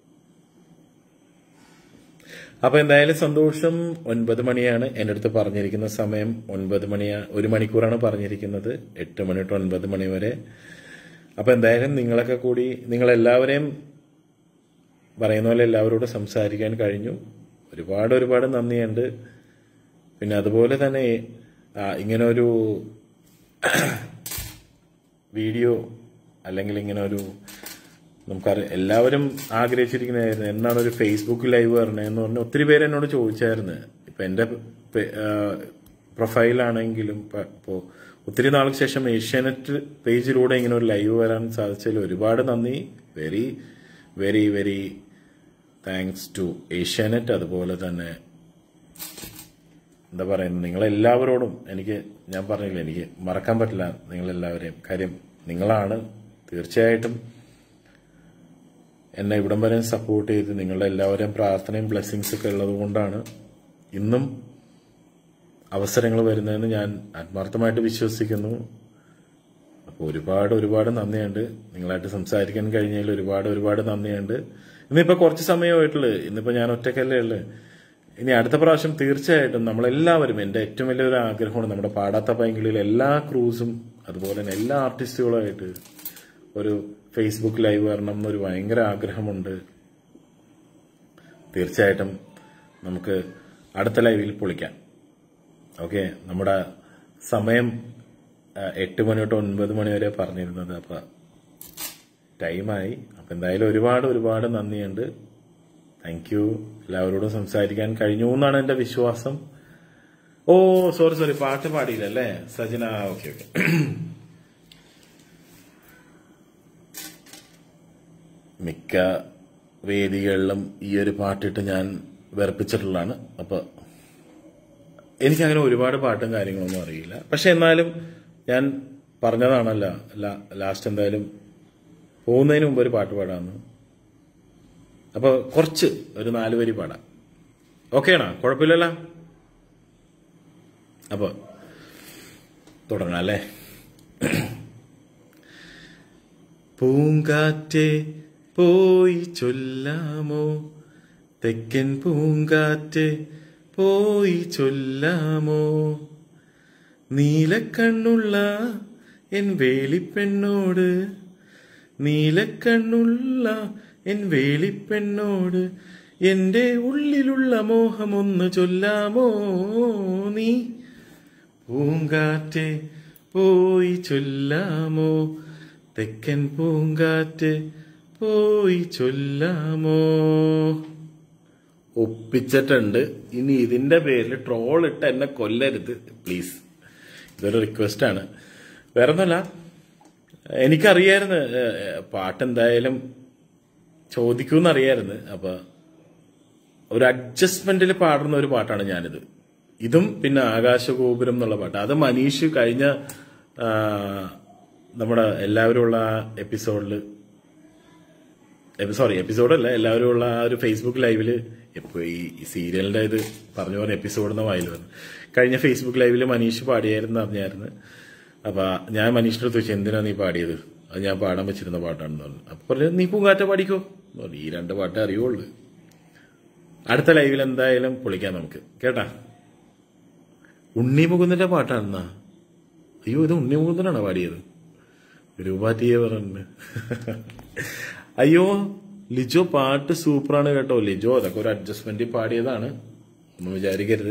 അപ്പൊ എന്തായാലും സന്തോഷം. ഒൻപത് മണിയാണ് എന്റെ അടുത്ത് പറഞ്ഞിരിക്കുന്ന സമയം. ഒൻപത് മണിയാണ്, ഒരു മണിക്കൂറാണ് പറഞ്ഞിരിക്കുന്നത്, എട്ട് മണി തൊട്ട് ഒൻപത് മണി വരെ. അപ്പൊ എന്തായാലും നിങ്ങളൊക്കെ കൂടി, നിങ്ങളെല്ലാവരെയും പറയുന്ന പോലെ എല്ലാവരോടും സംസാരിക്കാൻ കഴിഞ്ഞു. ഒരുപാട് ഒരുപാട് നന്ദിയുണ്ട്. പിന്നെ അതുപോലെ തന്നെ ഇങ്ങനെ ഒരു വീഡിയോ അല്ലെങ്കിൽ ഇങ്ങനെ ഒരു നമുക്കറിയാം, എല്ലാവരും ആഗ്രഹിച്ചിരിക്കുന്നതായിരുന്നു എന്നാണ് ഒരു ഫേസ്ബുക്ക് ലൈവ് വരണേന്ന് പറഞ്ഞ് ഒത്തിരി പേര് എന്നോട് ചോദിച്ചായിരുന്നു. ഇപ്പൊ എന്റെ പ്രൊഫൈലാണെങ്കിലും ഇപ്പോ ഒത്തിരി നാൾക്ക് ശേഷം ഏഷ്യാനെറ്റ് പേജിലൂടെ ഇങ്ങനെ ഒരു ലൈവ് വരാൻ സാധിച്ചതിൽ ഒരുപാട് നന്ദി. Very very very thanks to Asianet. അതുപോലെ തന്നെ എന്താ പറയുന്നത്, നിങ്ങളെല്ലാവരോടും എനിക്ക് ഞാൻ പറഞ്ഞില്ല, എനിക്ക് മറക്കാൻ പറ്റില്ല നിങ്ങളെല്ലാവരെയും. കാര്യം നിങ്ങളാണ് തീർച്ചയായിട്ടും എന്നെ ഇവിടം വരെ സപ്പോർട്ട് ചെയ്ത് നിങ്ങളുടെ എല്ലാവരെയും പ്രാർത്ഥനയും ബ്ലെസ്സിങ്സ് ഒക്കെ ഉള്ളത് കൊണ്ടാണ് ഇന്നും അവസരങ്ങൾ വരുന്നതെന്ന് ഞാൻ ആത്മാർത്ഥമായിട്ട് വിശ്വസിക്കുന്നു. അപ്പോൾ ഒരുപാട് ഒരുപാട് നന്ദിയുണ്ട്. നിങ്ങളായിട്ട് സംസാരിക്കാൻ കഴിഞ്ഞതിൽ ഒരുപാട് ഒരുപാട് നന്ദിയുണ്ട്. ഇന്നിപ്പോൾ കുറച്ച് സമയമായിട്ടുള്ളൂ, ഇന്നിപ്പോൾ ഞാൻ ഒറ്റയ്ക്കല്ലേ ഉള്ളു. ഇനി അടുത്ത പ്രാവശ്യം തീർച്ചയായിട്ടും നമ്മളെല്ലാവരും, എൻ്റെ ഏറ്റവും വലിയൊരു ആഗ്രഹമാണ് നമ്മുടെ പാടാത്ത പൈങ്കിളിയിൽ എല്ലാ ക്രൂസും അതുപോലെ തന്നെ എല്ലാ ആർട്ടിസ്റ്റുകളുമായിട്ട് ഒരു ഫേസ്ബുക്ക് ലൈവ് വരണം എന്നൊരു ഭയങ്കര ആഗ്രഹമുണ്ട്. തീർച്ചയായിട്ടും നമുക്ക് അടുത്ത ലൈവിൽ പൊളിക്കാം. ഓക്കെ, നമ്മുടെ സമയം എട്ട് മണി തൊട്ട് ഒൻപത് മണി വരെ പറഞ്ഞിരുന്നത്, അപ്പൊ ടൈമായി. അപ്പൊ എന്തായാലും ഒരുപാട് ഒരുപാട് നന്ദിയുണ്ട്. Thank you. എല്ലാവരോടും സംസാരിക്കാൻ കഴിഞ്ഞു എന്നാണ് എന്റെ വിശ്വാസം. ഓ സോറി സോറി പാട്ട് പാടിയില്ലല്ലേ സജന? Okay okay. മിക്ക വേദികളിലും ഈ ഒരു പാട്ടിട്ട് ഞാൻ വെറുപ്പിച്ചിട്ടുള്ളതാണ്. അപ്പൊ എനിക്കങ്ങനെ ഒരുപാട് പാട്ടും കാര്യങ്ങളൊന്നും അറിയില്ല. പക്ഷെ എന്നാലും ഞാൻ പറഞ്ഞതാണല്ലോ ലാസ്റ്റ് എന്തായാലും പോകുന്നതിന് മുമ്പ് ഒരു പാട്ട് പാടാമെന്ന്. അപ്പൊ കുറച്ച് ഒരു നാല് വരി പാടാം. ഓക്കെയാണോ? കുഴപ്പമില്ലല്ലോ? അപ്പൊ തുടങ്ങാം അല്ലേ? പൂങ്കാറ്റേ പോയി ചൊല്ലാമോ, തെക്കൻ പൂങ്കാറ്റേ പോയി ചൊല്ലാമോ, നീലക്കണ്ണുള്ള എൻ വേളിപ്പെണ്ണോട്, നീലക്കണ്ണുള്ള എൻ വേളിപ്പെണ്ണോട് എന്റെ ഉള്ളിലുള്ള മോഹമൊന്ന് ചൊല്ലാമോ നീ. പൂങ്കാറ്റെ പോയി ചൊല്ലാമോ, തെക്കൻ പൂങ്കാറ്റെ പോയി ചൊല്ലാമോ. ഒപ്പിച്ചിട്ടുണ്ട്. ഇനി ഇതിന്റെ പേരിൽ ട്രോൾ ഇട്ട് എന്നെ കൊല്ലരുത് പ്ലീസ്. ഇതൊരു റിക്വസ്റ്റ് ആണ്, വേറെ ഒന്നുമല്ല. എനിക്കറിയായിരുന്നു പാട്ടെന്തായാലും ചോദിക്കൂന്നറിയായിരുന്നു. അപ്പൊ ഒരു അഡ്ജസ്റ്റ്മെന്റിൽ പാടുന്ന ഒരു പാട്ടാണ് ഞാനിത്. ഇതും പിന്നെ ആകാശഗോപുരം എന്നുള്ള പാട്ട്, അത് മനീഷ് കഴിഞ്ഞ നമ്മുടെ എല്ലാവരും ഉള്ള എപ്പിസോഡില്, സോറി എപ്പിസോഡല്ല എല്ലാവരും ഉള്ള ആ ഒരു ഫേസ്ബുക്ക് ലൈവില്, ഇപ്പൊ ഈ സീരിയലിന്റെ ഇത് പറഞ്ഞു പറഞ്ഞ എപ്പിസോഡ് വായിൽ വന്നു. കഴിഞ്ഞ ഫേസ്ബുക്ക് ലൈവില് മനീഷ് പാടിയായിരുന്നു അറിഞ്ഞായിരുന്നു. അപ്പൊ ഞാൻ മനീഷിന്റെ അടുത്ത് ചോദിച്ചു, എന്തിനാ നീ പാടിയത്? അത് ഞാൻ പാടാൻ വെച്ചിരുന്ന പാട്ടാണെന്ന് പറഞ്ഞു. അപ്പൊ പറഞ്ഞു നീ പൂങ്കാറ്റ പാടിക്കോ. ഈ രണ്ട് പാട്ടേ അറിയുള്ളൂ. അടുത്ത ലൈവിൽ എന്തായാലും പൊളിക്കാം നമുക്ക്, കേട്ടാ. ഉണ്ണി മുകുന്ദന്റെ പാട്ടാണെന്നാ? അയ്യോ, ഇത് ഉണ്ണി മുകുന്ദനാണോ പാടിയത്? രൂപാറ്റിയെ പറഞ്ഞു. അയ്യോ ലിജോ പാട്ട് സൂപ്പറാണ് കേട്ടോ. ലിജോ അതൊക്കെ ഒരു അഡ്ജസ്റ്റ്മെന്റ് പാടിയതാണ്, ഒന്നും വിചാരിക്കരുത്.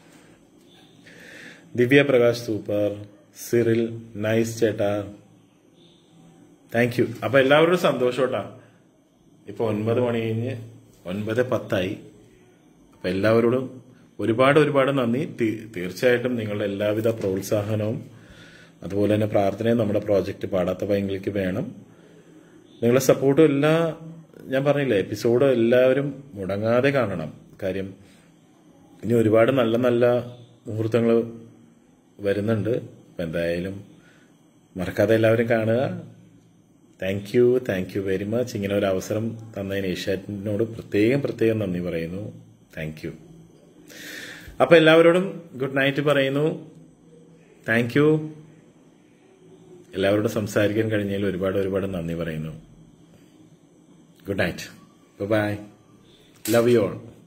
ദിവ്യ പ്രകാശ് സൂപ്പർ. സിറിൽ നൈസ് ചേട്ടാ, താങ്ക് യു. അപ്പൊ എല്ലാവരോടും സന്തോഷോട്ടാ. ഇപ്പൊ ഒൻപത് മണി കഴിഞ്ഞ് ഒൻപത് പത്തായി. അപ്പൊ എല്ലാവരോടും ഒരുപാട് ഒരുപാട് നന്ദി. തീർച്ചയായിട്ടും നിങ്ങളുടെ എല്ലാവിധ പ്രോത്സാഹനവും അതുപോലെ തന്നെ പ്രാർത്ഥനയും നമ്മുടെ പ്രോജക്റ്റ് പാടാത്ത പൈങ്കിളിക്ക് വേണം. നിങ്ങളുടെ സപ്പോർട്ടും എല്ലാ, ഞാൻ പറഞ്ഞില്ലേ എപ്പിസോഡ് എല്ലാവരും മുടങ്ങാതെ കാണണം. കാര്യം ഇനി ഒരുപാട് നല്ല നല്ല മുഹൂർത്തങ്ങൾ വരുന്നുണ്ട്. അപ്പൊ എന്തായാലും മറക്കാതെ എല്ലാവരും കാണുക. Thank you thank you very much. ഇങ്ങനെ ഒരു അവസരം തന്നതിന് ഏഷ്യാനെറ്റിനോട് പ്രത്യേകം പ്രത്യേകം നന്ദി പറയുന്നു. Thank you. അപ്പൊ എല്ലാവരോടും ഗുഡ് നൈറ്റ് പറയുന്നു. Thank you. എല്ലാവരോടും സംസാരിക്കാൻ കഴിഞ്ഞതിൽ ഒരുപാട് ഒരുപാട് നന്ദി പറയുന്നു. Good night. Bye. Love you all.